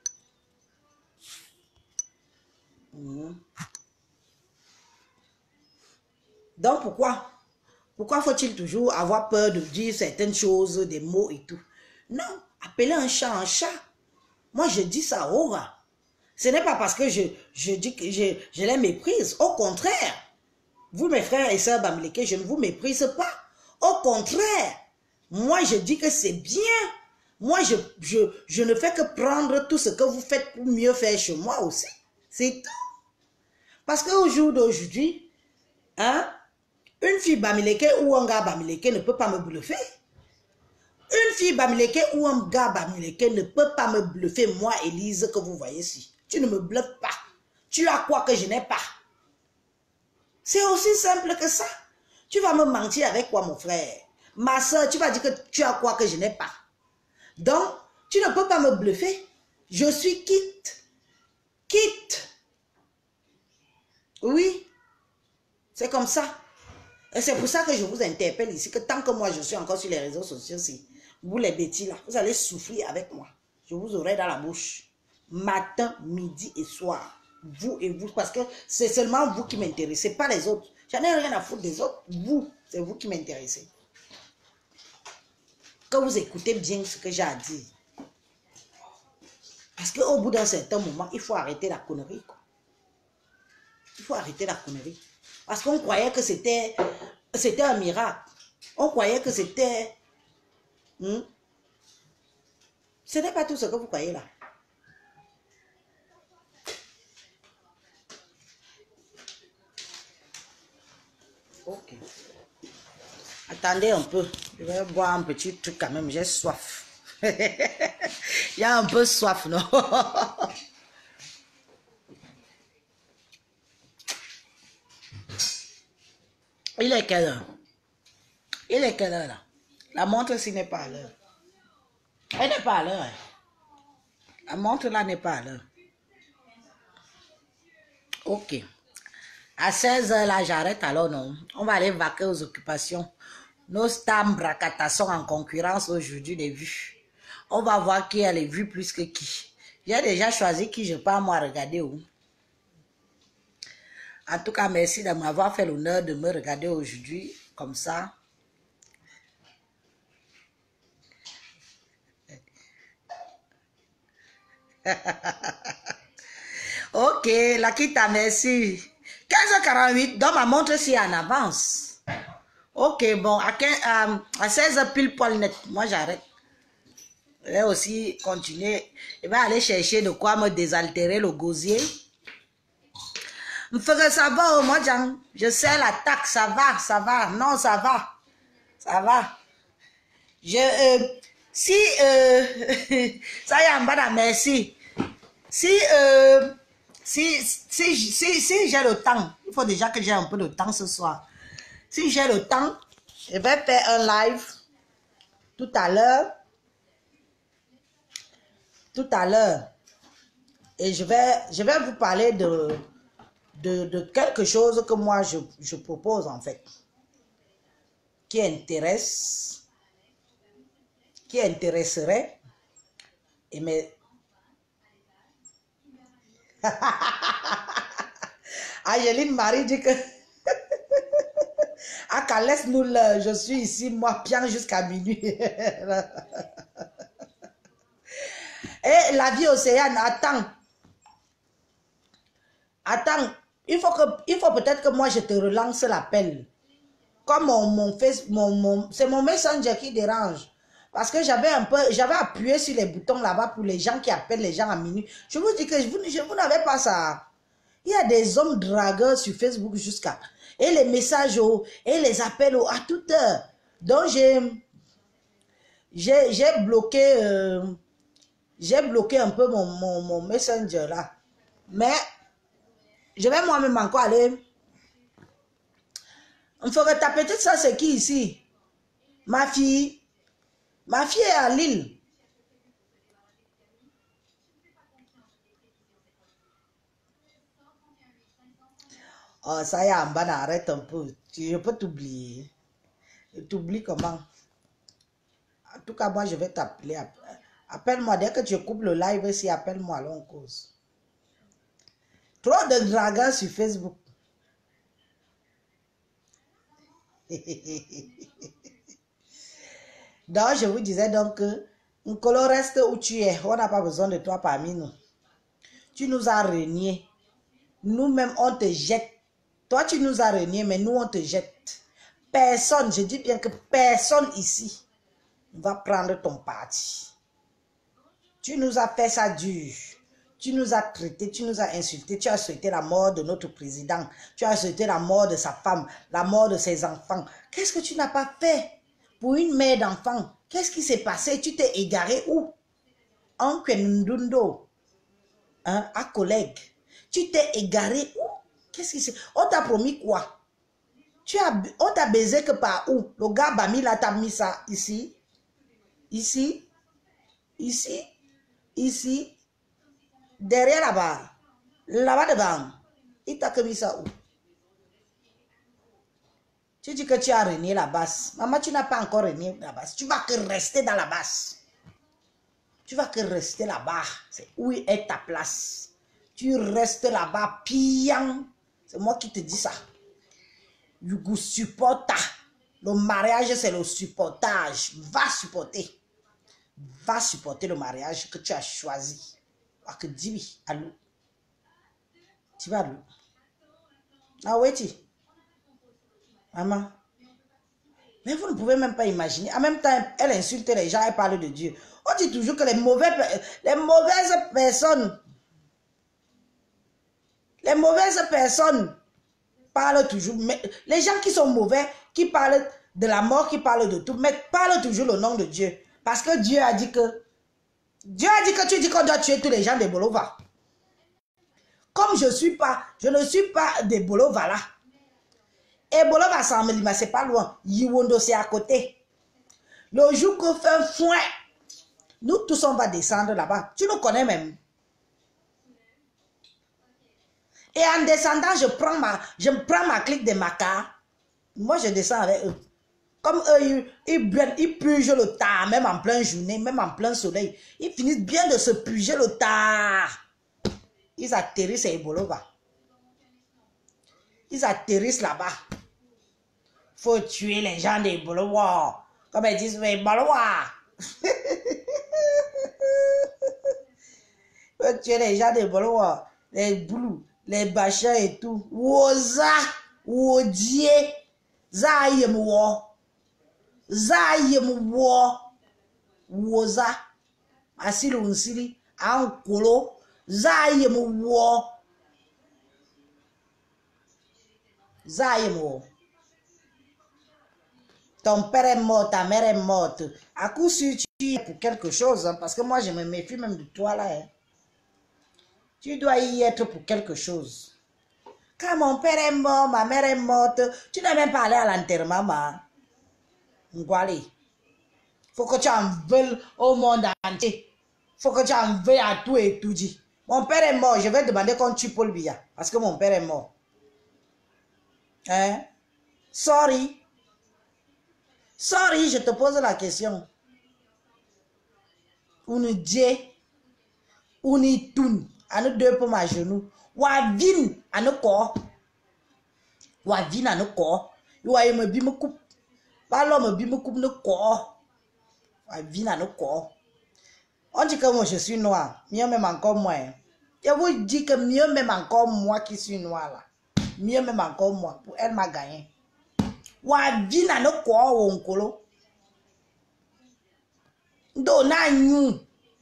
Donc pourquoi? Pourquoi faut-il toujours avoir peur de dire certaines choses, des mots et tout? Non, appelez un chat un chat. Moi je dis ça, aura. Ce n'est pas parce que je, je dis que je, je les méprise. Au contraire. Vous mes frères et sœurs Bamileke, je ne vous méprise pas. Au contraire. Moi je dis que c'est bien. Moi je, je, je ne fais que prendre tout ce que vous faites pour mieux faire chez moi aussi. C'est tout. Parce qu'au jour d'aujourd'hui, hein, une fille Bamileke ou un gars Bamileke ne peut pas me bluffer. Une fille Bamileke ou un gars Bamileke ne peut pas me bluffer, moi, Élise, que vous voyez ici. Tu ne me bluffes pas. Tu as quoi que je n'ai pas. C'est aussi simple que ça. Tu vas me mentir avec quoi, mon frère? Ma soeur, tu vas dire que tu as quoi que je n'ai pas. Donc, tu ne peux pas me bluffer. Je suis quitte. Quitte. Oui. C'est comme ça. Et c'est pour ça que je vous interpelle ici, que tant que moi je suis encore sur les réseaux sociaux, si vous les bêtis là, vous allez souffrir avec moi. Je vous aurai dans la bouche. Matin, midi et soir. Vous et vous, parce que c'est seulement vous qui m'intéressez, pas les autres. J'en ai rien à foutre des autres. Vous, c'est vous qui m'intéressez. Que vous écoutez bien ce que j'ai à dire. Parce qu'au bout d'un certain moment, il faut arrêter la connerie, quoi. Il faut arrêter la connerie. Parce qu'on croyait que c'était c'était un miracle. On croyait que c'était... Hmm? Ce n'est pas tout ce que vous croyez là. Ok. Attendez un peu. Je vais boire un petit truc quand même. J'ai soif. Il y a un peu soif, non? Il est quelle heure? Il est quelle heure là? La montre ci n'est pas à l'heure. Elle n'est pas à l'heure. La montre là n'est pas à l'heure. Ok. À seize heures là, j'arrête alors non. On va aller vaquer aux occupations. Nos stars bracata sont en concurrence aujourd'hui des vues. On va voir qui a les vues plus que qui. J'ai déjà choisi qui je pars moi regarder où. En tout cas, merci de m'avoir fait l'honneur de me regarder aujourd'hui comme ça. Ok, Lakita, merci. quinze heures quarante-huit, dans ma montre, c'est en avance. Ok, bon, à, quinze, euh, à seize heures pile poil net, moi j'arrête. Je vais aussi continuer. Je vais aller chercher de quoi me désaltérer le gosier. Me ferait ça va, moi, je sais l'attaque, ça va, ça va. Non, ça va. Ça va. Je, euh, si, euh, ça y est, madame, merci. Si, euh, si, si, si, si j'ai le temps, il faut déjà que j'ai un peu de temps ce soir. Si j'ai le temps, je vais faire un live tout à l'heure. Tout à l'heure. Et je vais, je vais vous parler de, de, de quelque chose que moi je, je propose en fait. Qui intéresse, qui intéresserait. Et mais... Angeline Marie dit que ah, laisse-nous le, je suis ici, moi, bien jusqu'à minuit. Et la vie océane, attends. Attends, il faut, que, il faut peut-être que moi je te relance l'appel. Comme mon, mon face, mon, mon, c'est mon messenger qui dérange. Parce que j'avais un peu, j'avais appuyé sur les boutons là-bas pour les gens qui appellent les gens à minuit. Je vous dis que je vous, je vous n'avez pas ça. Il y a des hommes dragueurs sur Facebook jusqu'à... Et les messages, oh, et les appels oh, à toute heure. Donc j'ai... J'ai bloqué... Euh, j'ai bloqué un peu mon, mon, mon messenger là. Mais... Je vais moi-même encore aller... On ferait taper tout ça, c'est qui ici? Ma fille. Ma fille est à Lille. Oh, ça y est, en bas, arrête un peu. Je peux t'oublier. Je t'oublie comment? En tout cas, moi, je vais t'appeler. Appelle-moi. Dès que tu coupes le live ici, appelle-moi, là, on cause. Trop de dragons sur Facebook. Donc, je vous disais donc que Nkolo reste où tu es. On n'a pas besoin de toi parmi nous. Tu nous as reniés. Nous-mêmes, on te jette. Toi, tu nous as reniés, mais nous, on te jette. Personne, je dis bien que personne ici va prendre ton parti. Tu nous as fait ça dur. Tu nous as traités, tu nous as insultés, tu as souhaité la mort de notre président. Tu as souhaité la mort de sa femme, la mort de ses enfants. Qu'est-ce que tu n'as pas fait pour une mère d'enfant? Qu'est-ce qui s'est passé? Tu t'es égaré où? En Kwendundo, hein, à collègue. Tu t'es égaré où? Qu'est-ce qui s'est... On t'a promis quoi? Tu as... On t'a baisé que par où? Le gars Bami là t'a mis ça ici, ici, ici, ici, derrière là-bas, là-bas devant. Il t'a mis ça où? Tu dis que tu as renié la basse. Maman, tu n'as pas encore renié la basse. Tu vas que rester dans la basse. Tu vas que rester là-bas. C'est où est ta place. Tu restes là-bas, piant. C'est moi qui te dis ça. You supporta. Le mariage, c'est le supportage. Va supporter. Va supporter le mariage que tu as choisi. Que dis oui, allô. Tu vas allô. Ah ouais, tu. Maman. Mais vous ne pouvez même pas imaginer. En même temps, elle insulte les gens, elle parle de Dieu. On dit toujours que les, mauvais, les mauvaises personnes, les mauvaises personnes parlent toujours. Mais les gens qui sont mauvais, qui parlent de la mort, qui parlent de tout, mais parlent toujours le nom de Dieu. Parce que Dieu a dit que, Dieu a dit que tu dis qu'on doit tuer tous les gens des Bolova. Comme je suis pas, je ne suis pas des Bolova là. Et Bolova Sammelima, c'est pas loin. Yiwondo, c'est à côté. Le jour qu'on fait un foin, nous tous on va descendre là-bas. Tu nous connais même. Et en descendant, je prends ma, je prends ma clique de maca. Moi, je descends avec eux. Comme eux, ils, ils, ils pugent le tard, même en pleine journée, même en plein soleil. Ils finissent bien de se puger le tard. Ils atterrissent à Bolova. Ils atterrissent là-bas. Faut tuer les gens des Bolova. Comme ils disent, mais Bolova. Faut tuer les gens des Bolova. Les Boulous, les Bachas et tout. Woza, Wodie, Zayemwo. Zayemwo. Woza. Asili unsili. Ankolo. Zayemwo. Zayemwo. Ton père est mort, ta mère est morte. À coup sûr, tu es pour quelque chose, hein, parce que moi, je me méfie même de toi là. Hein. Tu dois y être pour quelque chose. Quand mon père est mort, ma mère est morte, tu n'as même pas allé à l'enterrement, ma. Ngwale. Faut que tu en veuilles au monde entier. Faut que tu en veuilles à tout et tout dit. Mon père est mort, je vais demander qu'on tue Paul Biya, parce que mon père est mort. Hein? Sorry. Sorry, je te pose la question. Une dje, une toune, à nous deux pour ma genou. Wavin, à nous corps. Wavin, à nous corps. Yoye me bi me coupe. Parlons me bi me coupe nous corps. Wavin, à nous corps. On dit que moi je suis noir. Mieux même encore moi. Je vous dis que mieux même encore moi qui suis noir là. Mieux même encore moi. Pour elle m'a gagné. Wavin à nous corps ou onkolo. Dona nous.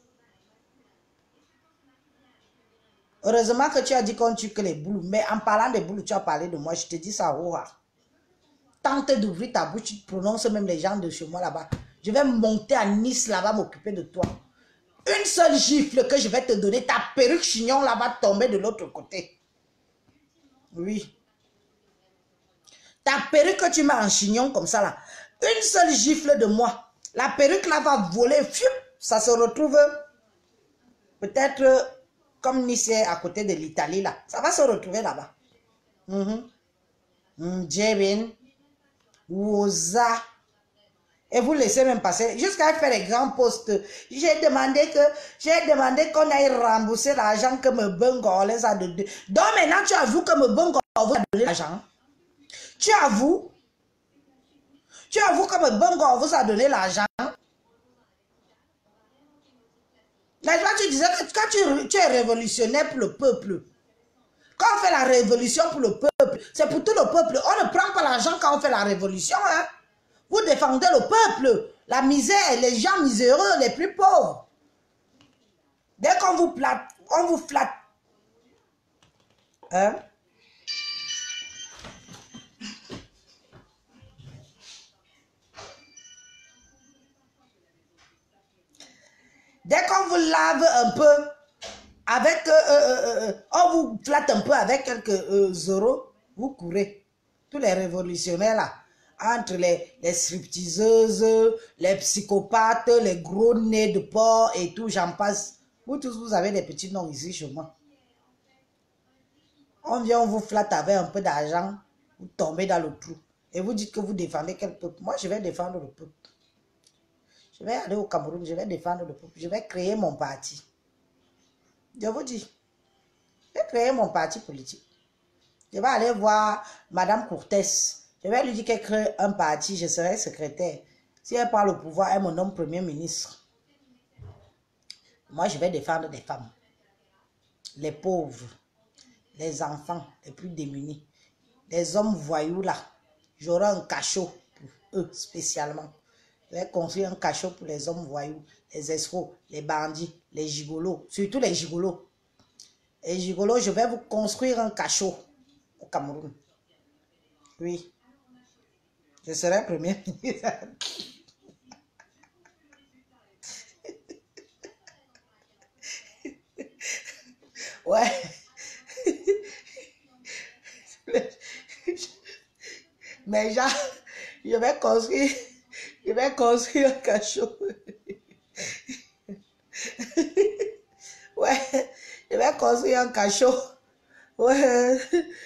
Heureusement que tu as dit qu'on tue que les boules. Mais en parlant des boules, tu as parlé de moi. Je te dis ça, oh, tente d'ouvrir ta bouche, tu te prononces même les gens de chez moi là-bas. Je vais monter à Nice là-bas, m'occuper de toi. Une seule gifle que je vais te donner, ta perruque chignon là-bas tomber de l'autre côté. Oui. Ta perruque que tu mets en chignon comme ça là. Une seule gifle de moi. La perruque là va voler. Fiu, ça se retrouve peut-être comme Nice est à côté de l'Italie là. Ça va se retrouver là-bas. Djebin. Woza. Et vous laissez même passer jusqu'à faire les grands postes. J'ai demandé que j'ai demandé qu'on aille rembourser l'argent que me Bengo les a donné. Donc maintenant tu avoues que me Bengo vous a donné l'argent. Tu avoues. Tu avoues que me Bengo vous a donné l'argent. Là, tu disais que quand tu, tu es révolutionnaire pour le peuple. Quand on fait la révolution pour le peuple, c'est pour tout le peuple. On ne prend pas l'argent quand on fait la révolution. Hein? Vous défendez le peuple, la misère, les gens miséreux, les plus pauvres. Dès qu'on vous plate, on vous flatte. Hein? Dès qu'on vous lave un peu, avec, euh, euh, euh, on vous flatte un peu avec quelques euh, euros, vous courez. Tous les révolutionnaires là, entre les, les stripteaseuses, les psychopathes, les gros nez de porc et tout, j'en passe. Vous tous, vous avez des petits noms ici chez moi. On vient, on vous flatte avec un peu d'argent, vous tombez dans le trou. Et vous dites que vous défendez quel peuple? Moi, je vais défendre le peuple. Je vais aller au Cameroun, je vais défendre le peuple. Je vais créer mon parti. Je vous dis, je vais créer mon parti politique. Je vais aller voir Madame Cortès. Je vais lui dire qu'elle crée un parti, je serai secrétaire. Si elle prend le pouvoir, elle me nomme premier ministre. Moi, je vais défendre des femmes. Les pauvres, les enfants, les plus démunis. Les hommes voyous là. J'aurai un cachot pour eux spécialement. Je vais construire un cachot pour les hommes voyous, les escrocs, les bandits, les gigolos, surtout les gigolos. Les gigolos, je vais vous construire un cachot au Cameroun. Oui. Je serai premier ministre. Ouais. Mais genre, je vais construire, je vais construire un cachot. Ouais, je vais construire un cachot. Ouais.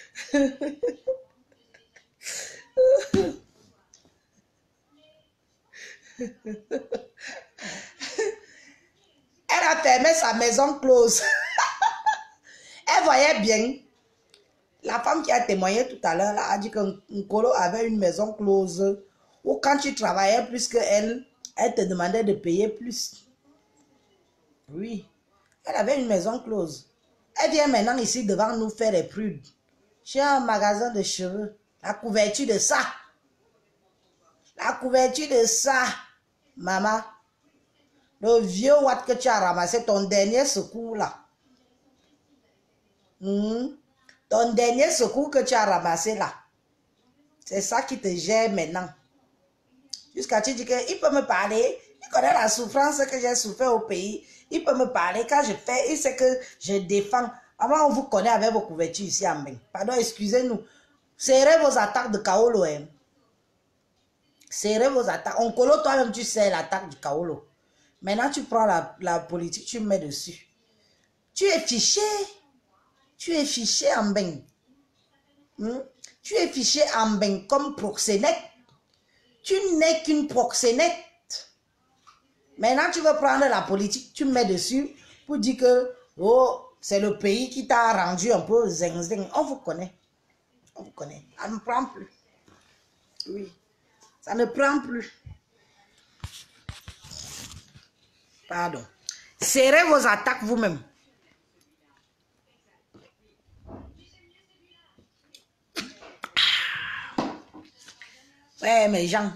Elle a fermé sa maison close. Elle voyait bien. La femme qui a témoigné tout à l'heure a dit que Nkolo avait une maison close où quand tu travaillais plus qu'elle, elle te demandait de payer plus. Oui, elle avait une maison close. Elle vient maintenant ici devant nous faire les prudes. J'ai un magasin de cheveux. La couverture de ça. La couverture de ça. Maman. Le vieux watt que tu as ramassé, ton dernier secours là. Hmm? Ton dernier secours que tu as ramassé là. C'est ça qui te gère maintenant. Jusqu'à tu dis qu'il peut me parler. Il connaît la souffrance que j'ai souffert au pays. Il peut me parler. Quand je fais, il sait que je défends. Avant, on vous connaît avec vos couvertures ici en main. Pardon, excusez-nous. Serrez vos attaques de Kaolo. Hein. Serrez vos attaques. On colo toi-même, tu sais l'attaque du Kaolo. Maintenant, tu prends la, la politique, tu mets dessus. Tu es fiché. Tu es fiché en bain. Hmm? Tu es fiché en bain comme proxénète. Tu n'es qu'une proxénète. Maintenant, tu veux prendre la politique, tu mets dessus pour dire que oh, c'est le pays qui t'a rendu un peu zing zing. On vous connaît. On vous connaît. Ça ne prend plus. Oui. Ça ne prend plus. Pardon. Serrez vos attaques vous-même. Ouais, mais Jean,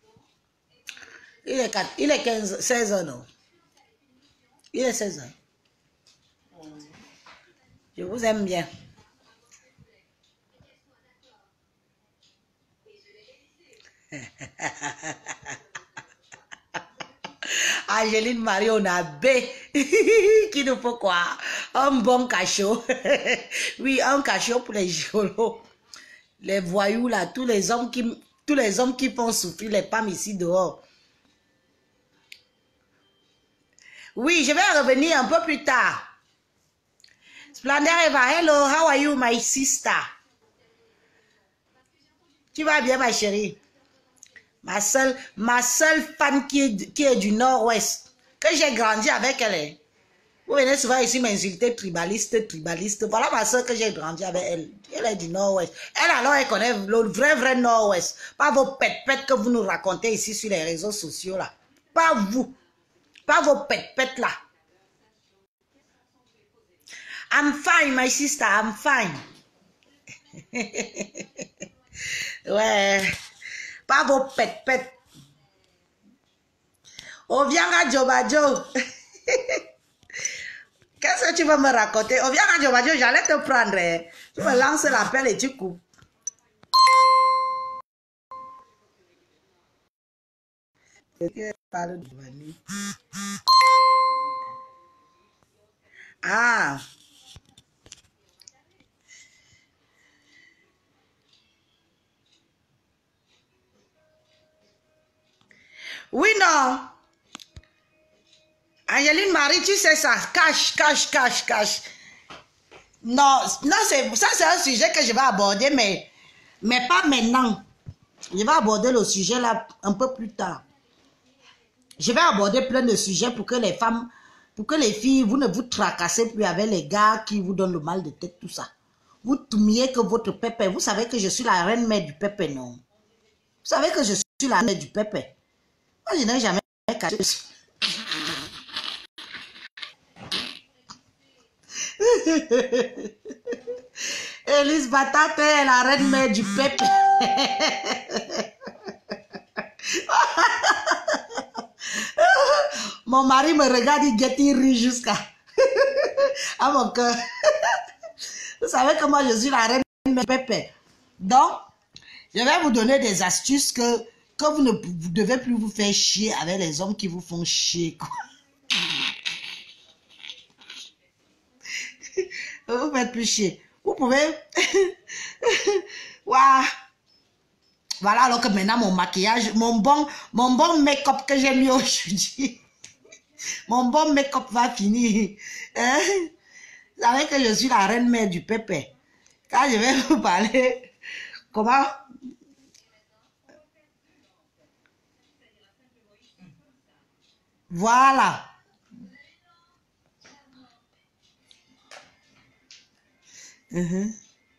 il est, quatre, il est quinze, seize ans, non? Il est seize ans. Je vous aime bien. Angeline Marie, on a B. Qui nous faut quoi? Un bon cachot. Oui, un cachot pour les jolos. Les voyous là, tous les hommes qui, tous les hommes qui font souffrir les femmes ici dehors. Oui, je vais revenir un peu plus tard. Splendor Eva, hello, how are you, my sister? Tu vas bien, ma chérie? Ma seule, ma seule fan qui est, qui est du nord-ouest, que j'ai grandi avec elle. Vous venez souvent ici m'insulter, tribaliste, tribaliste. Voilà ma soeur que j'ai grandi avec elle. Elle est du nord-ouest. Elle alors, elle connaît le vrai, vrai nord-ouest. Pas vos pètes-pètes que vous nous racontez ici sur les réseaux sociaux là. Pas vous. Pas vos pètes-pètes là. I'm fine, my sister, I'm fine. Ouais. Pas vos pètes-pètes. Oh, viens à Jobajo. Qu'est-ce que tu veux me raconter? Oh, viens à Jobajo, j'allais te prendre. Hein. Tu me lances l'appel et tu coupes. Ah. Oui, non. Angeline Marie, tu sais ça. Cache, cache, cache, cache. Non, non, ça c'est un sujet que je vais aborder, mais, mais pas maintenant. Je vais aborder le sujet là un peu plus tard. Je vais aborder plein de sujets pour que les femmes, pour que les filles, vous ne vous tracassez plus avec les gars qui vous donnent le mal de tête, tout ça. Vous toumiez que votre pépé. Vous savez que je suis la reine mère du pépé, non? Vous savez que je suis la reine mère du pépé. Moi, je n'ai jamais caché. Elise Batate est la reine mère du pépé. Mon mari me regarde, il guette, il rit jusqu'à à mon cœur. Vous savez que moi je suis la reine de pépé. Donc, je vais vous donner des astuces que, que vous ne vous devez plus vous faire chier avec les hommes qui vous font chier. Quoi. faites plus chier. Vous pouvez... Waouh. Voilà, alors que maintenant, mon maquillage, mon bon, mon bon make-up que j'ai mis aujourd'hui, mon bon make-up va finir. Hein? Vous savez que je suis la reine mère du pépé. Quand je vais vous parler, comment... Voilà. Uh-huh.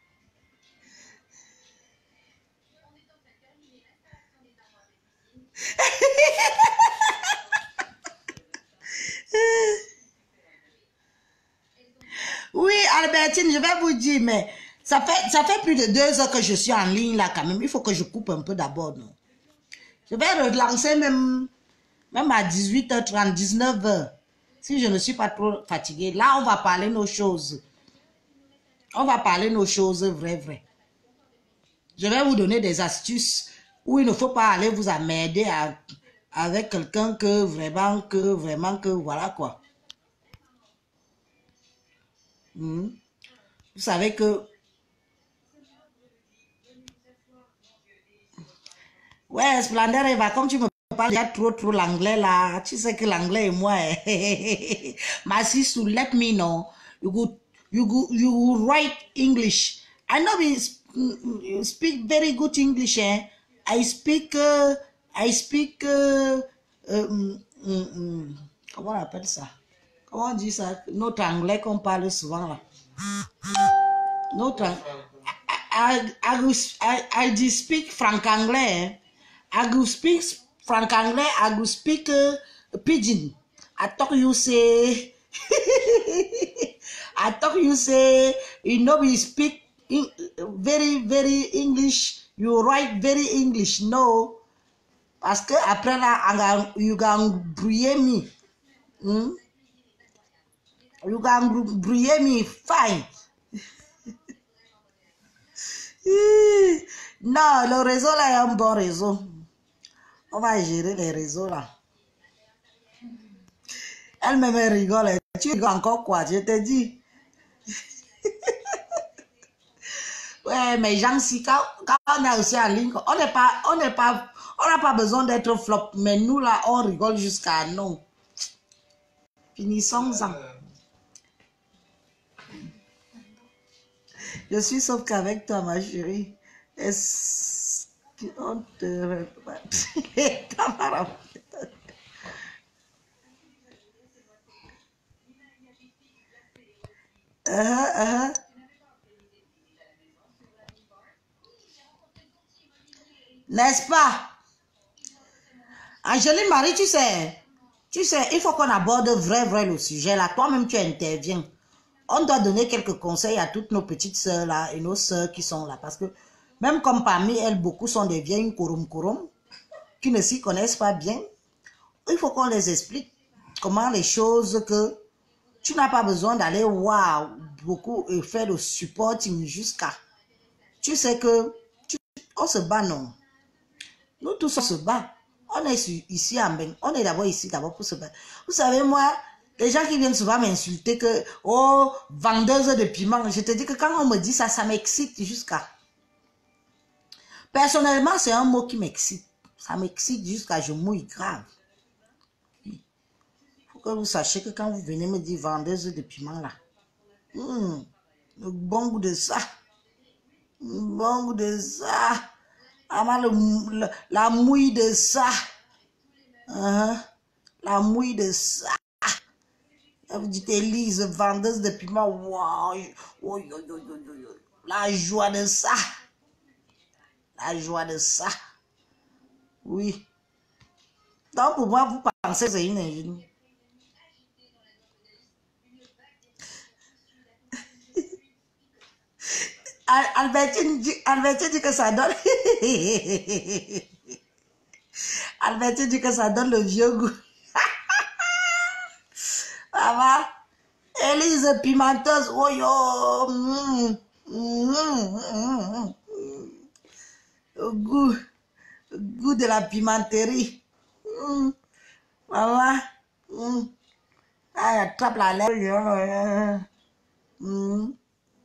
Oui, Albertine, je vais vous dire, mais ça fait, ça fait plus de deux heures que je suis en ligne là quand même. Il faut que je coupe un peu d'abord, non? Je vais relancer même, même à dix-huit heures trente, dix-neuf heures. Si je ne suis pas trop fatiguée. Là, on va parler nos choses. On va parler nos choses vraies, vraies. Je vais vous donner des astuces où il ne faut pas aller vous emmerder à, avec quelqu'un que vraiment, que vraiment, que voilà quoi. Hmm. Vous savez que... Ouais, Splendeur Eva, comme tu me parles déjà trop, trop l'anglais là, tu sais que l'anglais et moi, ma sister, let me know. You go, you go, you write English. I know you speak very good English, eh? I speak, uh, I speak, uh, um, um, um, comment on appelle ça? Comment on dit ça? Notre anglais qu'on parle souvent là. Notre, I, I, I, I, I speak franc-anglais, eh? I go speak franc anglais, I go speak uh, pidgin. I talk you say, I talk you say, you know we speak in, very, very English, you write very English, no. Parce que après là, you can brouiller me. Hmm? You can brouiller me fine. Non, le réseau là est un bon réseau. On va gérer les réseaux là. Elle me rigole. Tu rigoles encore quoi? Je te dis. Ouais, mais gens, si quand, quand on est aussi en ligne, on n'est pas, on n'est pas, on n'a pas besoin d'être flop. Mais nous là, on rigole jusqu'à non. Finissons-en. Je suis sauf qu'avec toi, ma chérie. Est-ce qu'on te... Uh -huh, uh -huh. N'est-ce pas? Angéline Marie, tu sais, tu sais, il faut qu'on aborde vrai, vrai le sujet là. Toi-même, tu interviens. On doit donner quelques conseils à toutes nos petites sœurs là et nos sœurs qui sont là. Parce que même comme parmi elles, beaucoup sont des vieilles korum korum qui ne s'y connaissent pas bien. Il faut qu'on les explique comment les choses que tu n'as pas besoin d'aller voir beaucoup et faire le supporting jusqu'à. Tu sais que tu, on se bat, non? Nous tous on se bat. On est ici en Beng. On est d'abord ici d'abord pour se battre. Vous savez, moi, les gens qui viennent souvent m'insulter que, oh, vendeuse de piment, je te dis que quand on me dit ça, ça m'excite jusqu'à. Personnellement, c'est un mot qui m'excite. Ça m'excite jusqu'à je mouille grave. Il faut que vous sachiez que quand vous venez me dire vendeuse de piment là, hmm, le bon goût de ça, le bon goût de ça, ah, le, le, la mouille de ça, uh-huh, la mouille de ça. Vous dites Élise, vendeuse de piment, wow, oh, yo, yo, yo, yo, yo. La joie de ça, la joie de ça, oui. Donc pour moi, vous pensez que c'est une ingénieuse. Albertine dit, Albertine dit que ça donne. Albertine dit que ça donne le vieux goût. Maman, Élise pimenteuse, oh yo, mm, mm, mm, mm. Au goût, au goût de la pimenterie. Mm. Maman, mm. Ah, attrape la lèvre. Mm.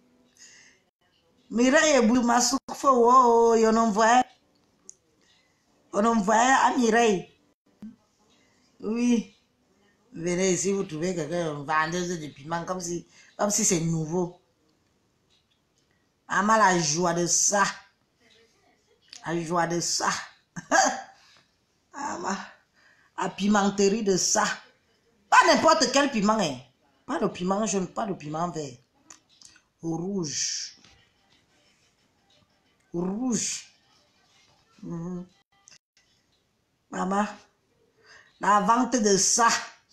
Mireille et Boumasoufo, oh, on envoie. On envoie à Mireille. Oui. Venez ici, vous trouvez quelqu'un vendeuse de piment comme si, comme si c'est nouveau. Maman, la joie de ça. La joie de ça. Maman, la pimenterie de ça. Pas n'importe quel piment. Hein. Pas de piment jaune, pas de piment vert. Rouge. Rouge. Mm-hmm. Maman, la vente de ça.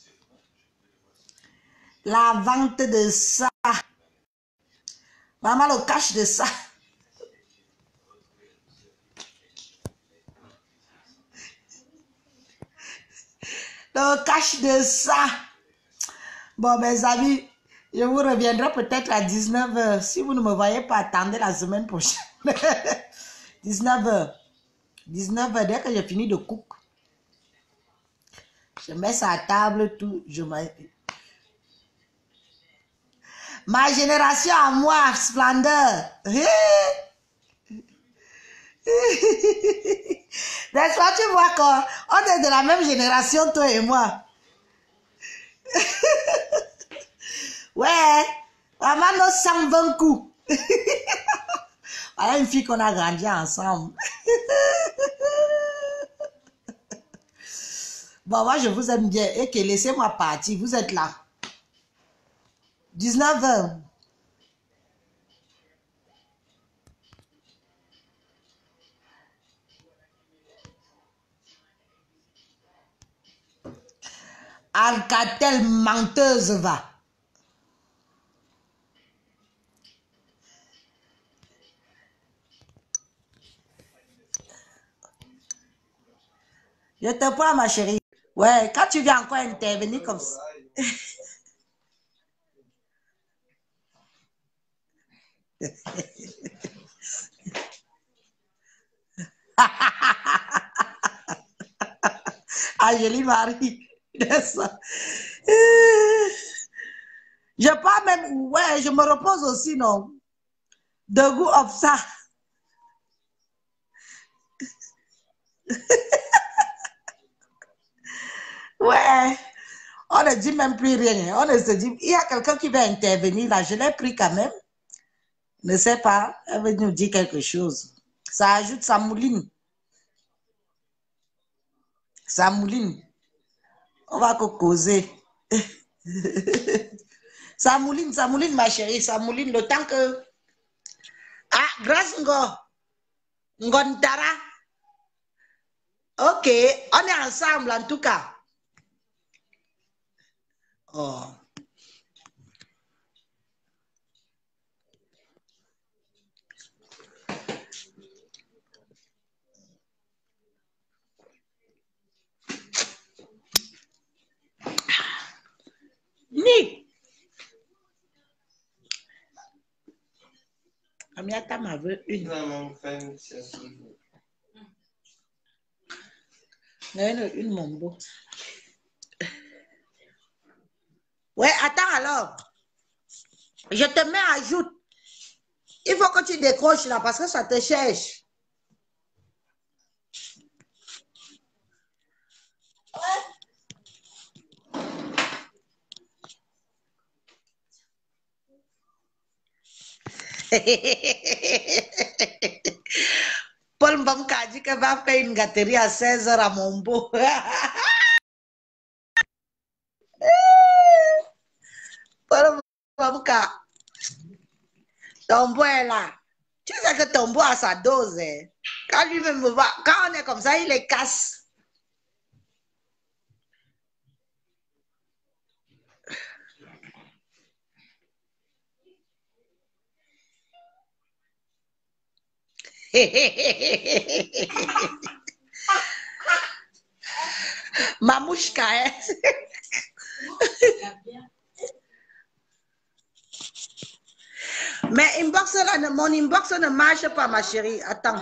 La vente de ça. Maman, le cache de ça. Le cache de ça. Bon, mes amis, je vous reviendrai peut-être à dix-neuf heures. Si vous ne me voyez pas, attendez la semaine prochaine. dix-neuf heures. dix-neuf heures, dès que j'ai fini de cook. Je mets ça à table, tout. Je mets... Ma génération à moi, splendeur. N'est-ce pas, tu vois qu'on est de la même génération, toi et moi. Ouais, maman, nos cent vingt coups. Voilà une fille qu'on a grandi ensemble. Bon, moi, je vous aime bien. Et que laissez-moi partir, vous êtes là. dix-neuf heures. Alcatel menteuse va. Je te prends, ma chérie. Ouais, quand tu viens encore intervenir comme ça. Ah, jolie Marie. Je pas même, ouais, je me repose aussi, non? The goût of ça. Ouais, on ne dit même plus rien. On ne se dit, il y a quelqu'un qui va intervenir là, je l'ai pris quand même. Ne sais pas, elle veut nous dire quelque chose. Ça ajoute, ça mouline. Ça mouline. On va causer. Ça mouline, ça mouline, ma chérie, ça mouline le temps que... Ah, grâce Ngo. Ngontara. Ok, on est ensemble en tout cas. Oh. Ni. Amiata m'a vu une. Une, une mombo. Ouais, attends alors. Je te mets à joute. Il faut que tu décroches là parce que ça te cherche. Paul Mbamka a dit qu'elle va faire une gâterie à seize heures à Mombo. Paul Mbamka. Tombo est là. Tu sais que Tombo a sa dose. Hein? Quand lui-même me voit, quand on est comme ça, il les casse. Mamouchka, hein? Mais inbox là, mon inbox ne marche pas, ma chérie. Attends.